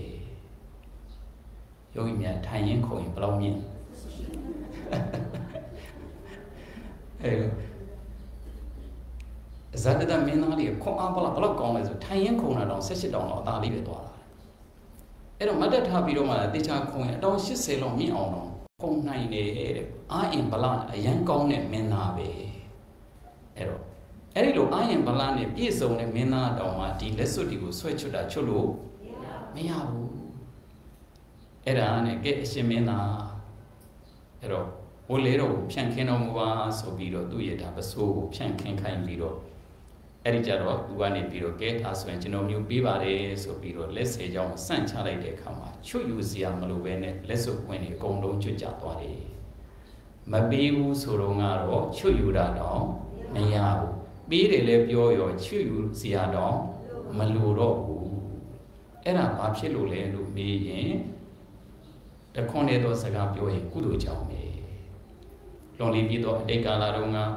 ယောဂီများထိုင်ရင်ခုံရင်ဘယ်လောက်မြင့်အဲဇာတတမင်းသားလေးခွန်အားဘလောက်ဘလောက်ကောင်းလဲဆိုထိုင်ရင်ခုံတာတော့၁၈တောင်တော့အသာလေးပဲသွားတာအဲ့တော့မတ်တက်ထပြီးတော့မှတေချာခုံရင်အတောင်၈၀လောက်မြင့်အောင်တော့ခုံနိုင်တယ်တဲ့အာအင်ဗလာအရန်ကောင်းတဲ့မင်းသားပဲအဲ့တော့အဲ့ဒီလိုအာရင်ဗလာနဲ့ပြည့်စုံတဲ့မင်းသားတောင်မှဒီလက်စွပ်တွေကိုဆွဲချွတ်တာချွတ်လို့မရဘူးအဲ့ဒါနဲ့ကဲအရှင်မင်းသားအဲ့တော့ဝလေတော့ဖြန့်ခင်းတော်မူပါဆိုပြီးတော့သူ့ရဲ့ဒါပစိုးကိုဖြန့်ခင်းခိုင်းပြီးတော့အဲ့ဒီကြတော့သူကနေပြီးတော့ကဲဒါဆိုရင်ကျွန်တော်မျိုးပေးပါတယ်ဆိုပြီးတော့လက်ဆယ်ချောင်းစန့်ချလိုက်တဲ့အခါမှာချွတ်ယူစရာမလိုပဲနဲ့လက်စွပ်ခွင်းတွေအကုန်လုံးချွတ်ကြသွားတယ်မပေးဘူးဆိုတော့ကတော့ချွတ်ယူတာတော့မရဘူးပေးတယ်လဲပြောရောချွတ်ယူစရာတော့မလိုတော့ဘူးအဲ့ဒါဘာဖြစ်လို့လဲလို့မေးရင်တခွန်းတဲ့သောစကားပြောရင်ကုသိုလ်ကြောင့်ပဲလွန်လီပြီးတော့အတိတ်ကာလတုန်းက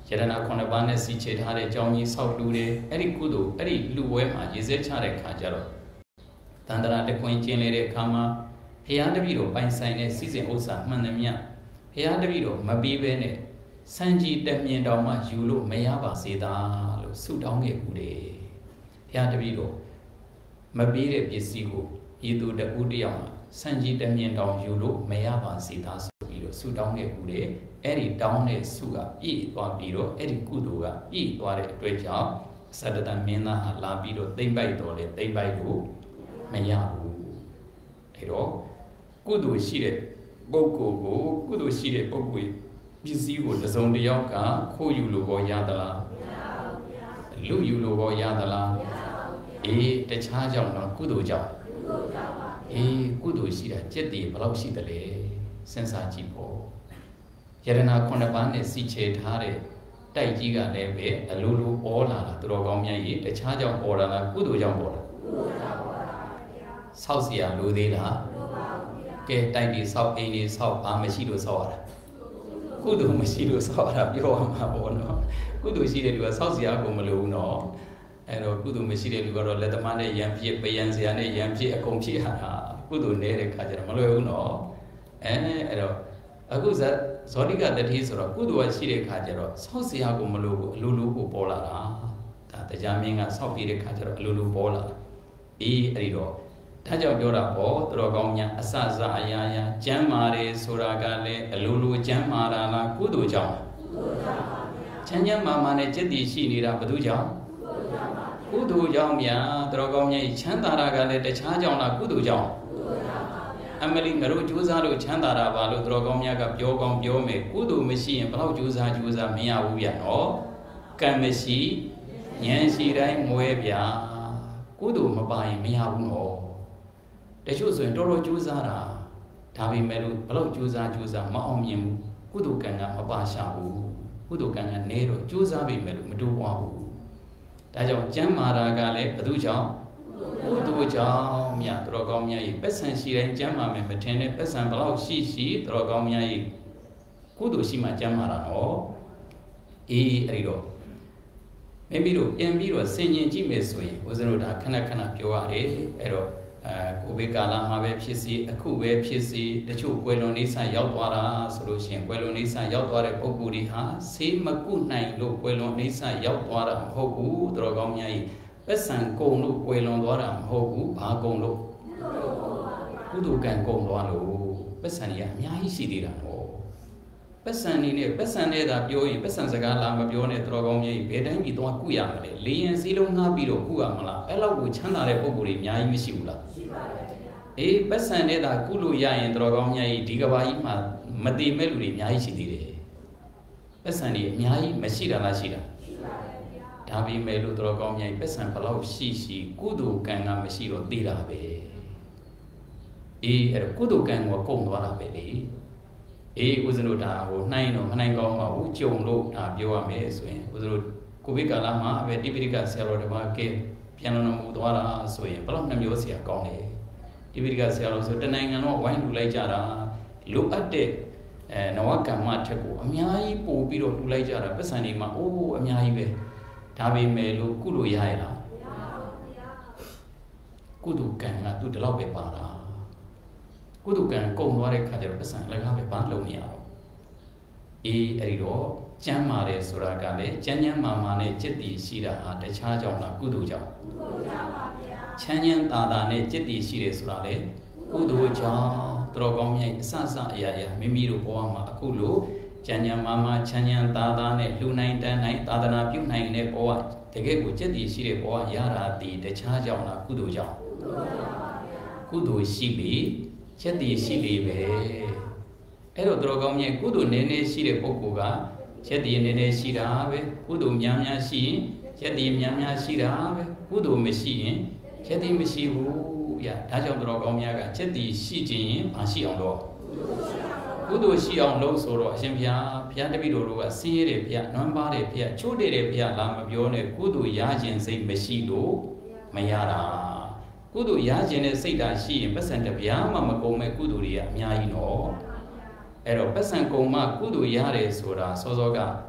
ယရဏခုနှစ်ပါးနဲ့စီချေထားတဲ့အကြောင်းကြီးဆောက်လူတယ်အဲ့ဒီကုသိုလ်အဲ့ဒီလူပွဲမှာရေစဲချတဲ့ခါကျတော့တန်တရာတခွင်ကျင်းလေတဲ့အခါမှာဘုရားတပည့်တော်ပိုင်ဆိုင်တဲ့စီစဉ်ဥစ္စာမှန်သမျှဘုရားတပည့်တော်မပြီးဘဲနဲ့စံကြီးတက်မြင်တော်မှယူလို့မရပါစေသာလို့ဆုတောင်းခဲ့ဘူးတယ်ဘုရားတပည့်တော်မပြီးတဲ့ပစ္စည်းကိုဤသူတဦးတယောက်စံကြီးတက်မြင်တော်ယူလို့မရပါစေသာဆိုပြီးတော့ဆုတောင်းခဲ့ဘူးတယ်အဲ့ဒီတောင်းတဲ့ဆုကပြည့်သွားပြီးတော့အဲ့ဒီကုသိုလ်ကပြည့်သွားတဲ့အတွက်ကြောင့်သတ္တတမင်းသားဟာလာပြီးတော့သိမ့်ပိုက်တော်လေသိမ့်ပိုက်လို့မရဘူးအဲ့တော့ကုသိုလ်ရှိတဲ့ပုဂ္ဂိုလ်ကိုကုသိုလ်ရှိတဲ့ပုဂ္ဂိုလ်ပစ္စည်းကိုတစ်စုံတစ်ယောက်ကခိုးယူလို့ဘောရသလားမရပါဘူးဗျာလူယူလို့ဘောရသလားမရပါဘူးဗျာအေးတခြားကြောင့်တော့ကုသိုလ်ကြောင့်ကုသိုလ်ကြောင့်ပါအေးကုသိုလ်ရှိတာจิตတည်ဘယ်လောက်ရှိသလဲစဉ်းစားကြည့်ပေါ့ယရဏခုနှစ်ပါးနဲ့စီချေထားတဲ့တိုက်ကြီးကလည်းပဲအလိုလိုပေါ်လာတာသူတော်ကောင်းများကြီးတခြားကြောင့်ပေါ်လာလားကုသိုလ်ကြောင့်ပေါ်လာကုသိုလ်ကြောင့်ပေါ်လာပါဗျာဆောက်เสียလိုသေးလားလိုပါဘူးဗျာကဲတိုက်ကြီးဆောက်အိမ်ကြီးဆောက်ဘာမရှိလို့ဆောက်ရတာကုသိုလ်မရှိလို့ဆောက်ရတာပြောရမှာပေါ့နော်ကုသိုလ်ရှိတဲ့လူကဆောက်เสียကိုမလိုဘူးနော်အဲ့တော့ကုသိုလ်မရှိတဲ့လူကတော့လက်သမားနဲ့ရံပြစ်ပယံเสียနဲ့ရံပြစ်အကုန်ဖြစ်ရတာကုသိုလ်နေတဲ့ခါကျတော့မလွယ်ဘူးနော်အဲအဲ့တော့အခုဇဇောတိကတတိဆိုတော့ကုသိုလ်ရှိတဲ့ခါကျတော့ဆောက်เสียကိုမလိုဘူးအလိုလိုကိုပေါ်လာတာဒါတရားမင်းကဆောက်ပြီးတဲ့ခါကျတော့အလိုလိုပေါ်လာအေးအဲ့ဒီတော့ဒါကြောင့်ပြောတာပေါ့သူတော်ကောင်းများအစစအရာရာကျမ်းမာတယ်ဆိုတာကလည်းအလိုလိုကျမ်းမာတာလားကုသိုလ်ကြောင့်ကုသိုလ်ကြောင့်ပါဗျာချမ်းချမ်းမာမာနဲ့จิตတည်ရှိနေတာဘယ်သူကြောင့်ကုသိုလ်ကြောင့်ဗျာသူတော်ကောင်းများချမ်းသာတာကလည်းတခြားကြောင့်လားကုသိုလ်ကြောင့်ကုသိုလ်ကြောင့်ပါဗျာအမလီငါတို့ကြိုးစားလို့ချမ်းသာတာပါလို့သူတော်ကောင်းများကပြောကောင်းပြောမယ်ကုသိုလ်မရှိရင်ဘယ်တော့ကြိုးစားကြိုးစားမရဘူးဗျာနော်ကံမရှိဉာဏ်ရှိတိုင်းမွဲဗျာကုသိုလ်မပါရင်မရဘူးနော်တချို့ဆိုရင်တော်တော်ကြိုးစားတာဒါပေမဲ့လို့ဘလို့ကြိုးစားကြိုးစားမအောင်မြင်ဘူးကုသိုလ်ကံကမပါရှာဘူးကုသိုလ်ကံကနေတော့ကြိုးစားပေမဲ့လို့မတိုးပွားဘူးဒါကြောင့်ကျမ်းမာတာကလည်းဘယ်သူကြောင့်ကုသိုလ်ကြောင့်မြတ်တော်ကောင်းများ၏ပက်ဆံရှိတိုင်းကျမ်းမာမယ်မထင်နဲ့ပက်ဆံဘလောက်ရှိရှိတော်ကောင်းများ၏ကုသိုလ်ရှိမှကျမ်းမာတာနော်အေးအဲ့ဒီတော့မိမိတို့ပြန်ပြီးတော့ဆင်ញင်ကြည့်မယ်ဆိုရင်ဦးဇင်းတို့ဒါခဏခဏပြောရတယ်အဲ့တော့အဲကိုဗစ်ကာလမှာပဲဖြစ်စီအခုပဲဖြစ်စီတချို့ကွယ်လွန်နေဆန်ရောက်သွားတာဆိုလို့ရှိရင်ကွယ်လွန်နေဆန်ရောက်သွားတဲ့ပုဂ္ဂိုလ်တွေဟာဆေးမကုနိုင်လို့ကွယ်လွန်နေဆန်ရောက်သွားတာမဟုတ်ဘူးသူတော်ကောင်းများကြီးပက်ဆံကုံလို့ကွယ်လွန်သွားတာမဟုတ်ဘူးဘာကုံလို့ကုသိုလ်ကံကုံသွားလို့ပက်ဆံကြီးအများကြီးရှိသေးတာပေါ့ပက်ဆံနေနဲ့ပက်ဆံနဲ့သာပြောရင်ပက်ဆံစကားလာမပြောနဲ့သူတော်ကောင်းများကြီးဘယ်တိုင်းပြီးတော့ကုရမလဲလေရင်စီးလုံးငှားပြီးတော့ကုရမလားအဲ့လောက်ကိုချမ်းသာတဲ့ပုဂ္ဂိုလ်တွေအများကြီးမရှိဘူးလားရှိပါတယ်ခင်ဗျာအေးပက်ဆံနဲ့သာကုလို့ရရင်သူတော်ကောင်းများကြီးဒီကဘာကြီးမှာမတည်မဲ့လူတွေအများကြီးရှိသေးတယ်ပက်ဆံတွေအများကြီးမရှိတာလားရှိတာရှိပါတယ်ခင်ဗျာဒါပေမဲ့လို့သူတော်ကောင်းများကြီးပက်ဆံဘလောက်ရှိရှိကုသိုလ်ကံကမရှိတော့သေးတာပဲအေးအဲ့တော့ကုသိုလ်ကံကကုန်သွားတာပဲလေအေးဦးဇင်းတို့ဒါဟိုနှိုင်းတော့မနှိုင်းကောင်းပါဘူးကြုံလို့ဒါပြောရမယ်ဆိုရင်ဦးဇင်းတို့ကိုဗစ်ကာလမှာပဲတိပိဋကဆရာတော်တွေမှာကဲပြန်တော်မူသွားတာဆိုရင်ဘယ်တော့နှမျိုးဆရာကောင်းလဲတိပိဋကဆရာတော်ဆိုတနိုင်ငံလုံးဝိုင်းလူလိုက်ကြတာလိုအပ်တဲ့အဲနဝကမ္မထက်ကိုအများကြီးပို့ပြီးတော့လူလိုက်ကြတာပတ်စံတွေမှာအိုးအများကြီးပဲဒါပေမဲ့လို့ကုလို့ရရလားမရပါဘူးဗျာကုသိုလ်ကံကသူဒီလောက်ပဲပါတာကုသိုလ်ကံကုန်သွားတဲ့ခါကျတော့ပစံလည်းကားပဲဘာလုံးမရတော့အေးအဲ့ဒီတော့ကျမ်းမာတယ်ဆိုတာကလည်းကျမ်းကျမ်းမာမာနဲ့จิตတည်ရှိတာဟာတခြားကြောင့်လားကုသိုလ်ကြောင့်ကုသိုလ်ကြောင့်ပါဗျာချမ်းချမ်းသာသာနဲ့จิตတည်ရှိတယ်ဆိုတာလေကုသိုလ်ကြောင့်တော်ကောင်းမြတ်အစစအရာရာမိမိတို့ဘဝမှာအခုလိုကျမ်းကျမ်းမာမာချမ်းချမ်းသာသာနဲ့လူနိုင်တန်းနိုင်သာသနာပြုနိုင်တဲ့ဘဝတကယ်ကိုจิตတည်ရှိတဲ့ဘဝရတာဒီတခြားကြောင့်လားကုသိုလ်ကြောင့်ကုသိုလ်ကြောင့်ပါဗျာကုသိုလ်ရှိပြီချက်တည်ရှိလေပဲအဲ့တော့တော်ကောင်းမြတ်ကုသိုလ်နည်းနည်းရှိတဲ့ပုဂ္ဂိုလ်ကချက်တည်နည်းနည်းရှိတာပဲကုသိုလ်များများရှိရင်ချက်တည်များများရှိတာပဲကုသိုလ်မရှိရင်ချက်တည်မရှိဘူးဗျာဒါကြောင့်တော်ကောင်းမြတ်ကချက်တည်ရှိခြင်းရင်မရှိအောင်တော့ကုသိုလ်ရှိအောင်လုပ်ဆိုတော့အရှင်ဘုရားဘုရားတပည့်တော်တို့ကဆင်းရဲတယ်ဘုရားနွမ်းပါတယ်ဘုရားချိုးတယ်တယ်ဘုရားလာမပြောနဲ့ကုသိုလ်ရခြင်းစိတ်မရှိလို့မရတာကုသိုလ်ရခြင်းနဲ့စိတ်ဓာတ်ရှိရင်ပတ်စံတပြားမှမကုန်မဲ့ကုသိုလ်တွေကအများကြီးနော်အဲ့တော့ပတ်စံကုန်မှကုသိုလ်ရတယ်ဆိုတာစောစောက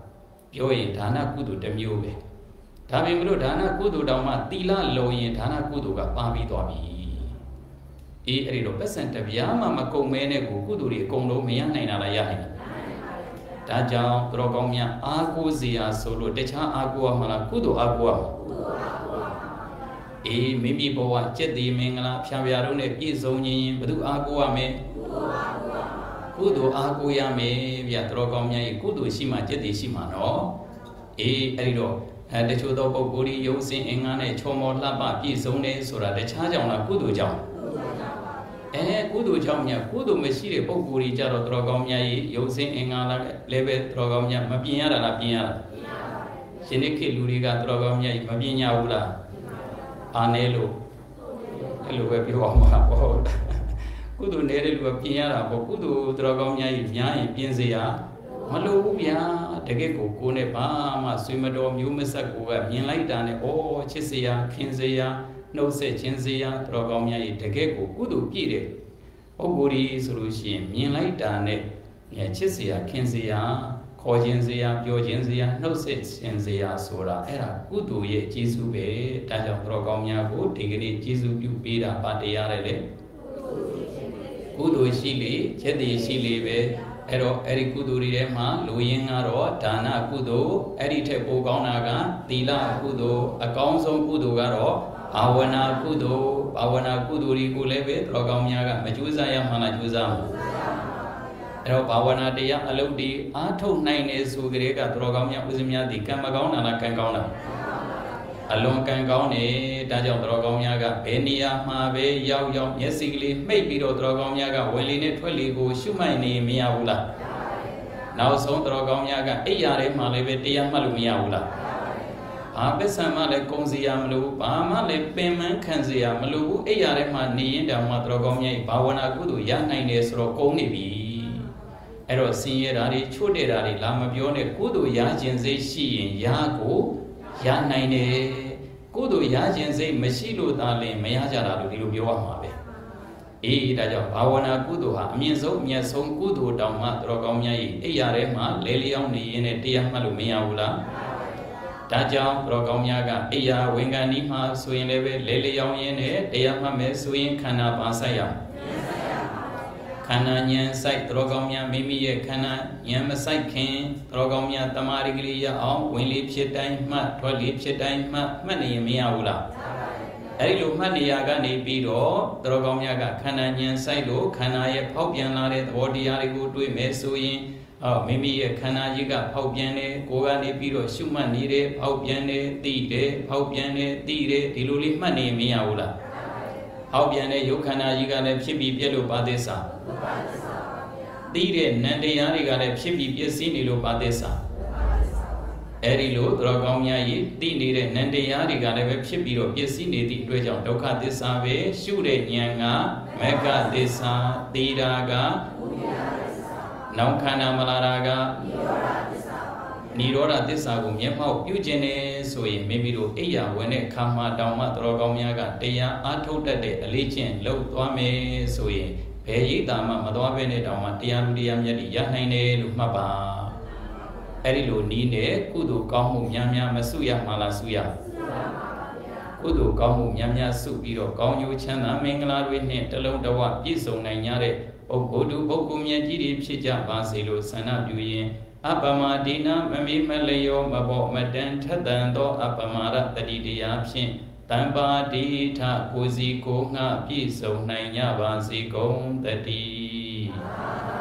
ပြောရင်ဒါနကုသိုလ်တစ်မျိုးပဲဒါပေမဲ့လို့ဒါနကုသိုလ်တောင်မှသီလလုံးရင်ဒါနကုသိုလ်ကပါပြီးသွားပြီအေးအဲ့ဒီတော့ပတ်စံတပြားမှမကုန်မဲနဲ့ကိုကုသိုလ်တွေအကုန်လုံးမရနိုင်တာလားရနိုင်လားဒါကြောင့်သူတော်ကောင်းများအာကိုးစရာဆိုလို့တခြားအာကိုးရမှာလားကုသိုလ်အာကိုးရမှာအေးမိမိဘဝကျက်တည်မင်္ဂလာဖြာဖြာတို့နဲ့ပြည့်စုံခြင်းဘု து အာကိုးရမယ်ကုသိုလ်အာကိုးရမယ်ဗျာသူတော်ကောင်းများဤကုသိုလ်ရှိမှကျက်တည်ရှိမှာနော်အေးအဲ့ဒီတော့အဲတချို့သောပုဂ္ဂိုလ်ဤရုပ်စင်အင်္ဂါနဲ့ချောမောလှပပြည့်စုံတယ်ဆိုတာတခြားကြောင့်လားကုသိုလ်ကြောင့်အဲကုသိုလ်ကြောင့်များကုသိုလ်မရှိတဲ့ပုဂ္ဂိုလ်ကြီးကြတော့သူတော်ကောင်းများဤရုပ်စင်အင်္ဂါလည်းပဲသူတော်ကောင်းများမပြင်ရတာလားပြင်ရတာရှင်နေ့ခေတ်လူတွေကသူတော်ကောင်းများဤမပြင်ရဘူးလားအာနေလို့အဲ့လိုပဲပြောအောင်ပါပေါ့ကုသိုလ်နေတဲ့လူကပြင်ရတာပေါ့ကုသိုလ်သူတော်ကောင်းများဤများရင်ပြင်စေရမလိုဘူးဗျာတကယ်ကိုကိုနဲ့ဘာမှဆွေမတော်မျိုးမဆက်ကိုကမြင်လိုက်တာနဲ့ဩချစ်စရာခင်စရာနှုတ်ဆက်ခြင်းစရာသူတော်ကောင်းများဤတကယ်ကိုကုသိုလ်ပြည့်တဲ့ပုဂ္ဂိုလ်ကြီးဆိုလို့ရှိရင်မြင်လိုက်တာနဲ့ချစ်စရာခင်စရာခေါ်ခြင်းစရာပြောခြင်းစရာနှုတ်ဆက်ခြင်းစရာဆိုတာအဲ့ဒါကုသိုလ်ရဲ့ကျေးဇူးပဲဒါကြောင့်သူတော်ကောင်းများကိုဒီကနေ့ကျေးဇူးပြုပေးတာပါတရားတယ်လေကုသိုလ်ရှိလေချက်တည်ရှိလေပဲအဲ့တော့အဲ့ဒီကုသိုလ်တွေထဲမှာလူရင်းကတော့ဒါနကုသိုလ်အဲ့ဒီထက်ပိုကောင်းတာကသီလကုသိုလ်အကောင်းဆုံးကုသိုလ်ကတော့ဘာဝနာကုသိုလ်ဘာဝနာကုသိုလ်တွေကိုလည်းပဲတော်ကောင်းများကမကြိုးစားရမှလားကြိုးစားမှာအဲ့တော့ဘာဝနာတရားအလုပ်တွေအားထုတ်နိုင်နေဆိုကြတဲ့ကတော်ကောင်းများဥစဉ်များဒီကံမကောင်းတာလားကံကောင်းတာအလွန်ကံကောင်းနေဒါကြောင့်တော်ကောင်းများကဘယ်နေရာမှာပဲရောက်ရောက်မျက်စိကလေးမှိတ်ပြီးတော့တော်ကောင်းများကဝင်လေနဲ့ထွက်လေကိုရှုမှတ်နေမရဘူးလားနောက်ဆုံးတော်ကောင်းများကအိယာထဲမှာလည်းပဲတရားမှတ်လို့မရဘူးလားဘာပစ္စံမှလည်းကုံစီရမလို့ဘာမှလည်းပင်မခံစီရမလို့ဘူးအိယာထဲမှာနေရင်တောင်မှတော်ကောင်းများဘာဝနာကုသိုလ်ရနိုင်တယ်ဆိုတော့ကုန်နေပြီအဲ့တော့ဆင်းရဲတာတွေချို့တဲ့တာတွေလာမပြောနဲ့ကုသိုလ်ရခြင်းစိတ်ရှိရင်ရကိုရနိုင်တယ်ကုသိုလ်ရခြင်းစိတ်မရှိလို့သာလင်မရကြတာလို့ဒီလိုပြောရမှာပဲအေးဒါကြောင့်ဘာဝနာကုသိုလ်ဟာအမြင့်ဆုံးအမြတ်ဆုံးကုသိုလ်တောင်မှတော်ကောင်းများ၏အိယာထဲမှာလဲလျောင်းနေရင်တရားမှတ်လို့မရဘူးလားဒါကြောင့်တော်ကောင်းများကအိယာဝင်ကန်ဒီမှာဆိုရင်လည်းပဲလဲလျောင်းရင်းနဲ့တရားမှတ်မယ်ဆိုရင်ခန္ဓာပါဆိုင်ရခန္ဓာဉာဏ်စိုက်တော်ကောင်းများမိမိရဲ့ခန္ဓာဉာဏ်မစိုက်ခင်တော်ကောင်းများတမာရီကလေးရအောင်ဝင်လေဖြစ်တိုင်းမှတ်ထွက်လေဖြစ်တိုင်းမှတ်မှတ်နေရင်မရဘူးလားအဲဒီလိုမှတ်နေရကနေပြီးတော့တော်ကောင်းများကခန္ဓာဉာဏ်စိုက်လို့ခန္ဓာရဲ့ဖောက်ပြန်လာတဲ့သဘောတရားတွေကိုတွေ့မယ်ဆိုရင်အော်မိမိရဲ့ခန္ဓာကြီးကဖောက်ပြန်တယ်ကိုယ်ကနေပြီးတော့ရှုမှတ်နေတယ်ဖောက်ပြန်တယ်သိတယ်ဖောက်ပြန်တယ်သိတယ်ဒီလိုလေးမှတ်နေရင်မရဘူးလားဟောက်ပြန်တဲ့ယုတ်ခန္ဓာကြီးကလည်းဖြစ်ပြီးပြည့်လို့ပါသစ္စာသိတဲ့နံတရားတွေကလည်းဖြစ်ပြီးပြည့်စည်နေလို့ပါသစ္စာအဲ့ဒီလိုသူတော်ကောင်းများကြီးသိနေတဲ့နံတရားတွေကလည်းပဲဖြစ်ပြီးတော့ပြည့်စည်နေသည့်အတွက်ကြောင့်ဒုက္ခသစ္စာပဲရှုတဲ့ဉာဏ်ကမဂ္ဂသစ္စာသိတာကနောင်ခန္ဓာမလာတာကနိရောဓသစ္စာကိုမျက်မှောက်ပြုခြင်းနဲ့ဆိုရင်မိမိတို့အိယာဝင်တဲ့ခါမှတောင်မှသူတော်ကောင်းများကတရားအားထုတ်တတ်တဲ့အလေးချင်းလုပ်သွားမယ်ဆိုရင်ဘယ်ရိပ်သာမှမသွားဘဲနဲ့တောင်မှတရားလူတရားမြတ်တွေရနိုင်တယ်လို့မှတ်ပါအဲ့ဒီလိုနီးနဲ့ကုသိုလ်ကောင်းမှုများများမစုရမှာလားစုရကုသိုလ်ကောင်းမှုများများစုပြီးတော့ကောင်းကျိုးချမ်းသာမင်္ဂလာတွေနဲ့တလုံးတဝပြည့်စုံနိုင်ကြတဲ့ပုဂ္ဂိုလ်တို့ပုဂ္ဂိုလ်မြတ်ကြီးတွေဖြစ်ကြပါစေလို့ဆန္ဒပြုရင်အပမဒိနာမမေမလျောမဘောမတန်ထတန်သောအပမရတတိတရားဖြင့်တံပါတိထကိုစီကိုငှပြည့်စုံနိုင်ကြပါစေကုန်တည်း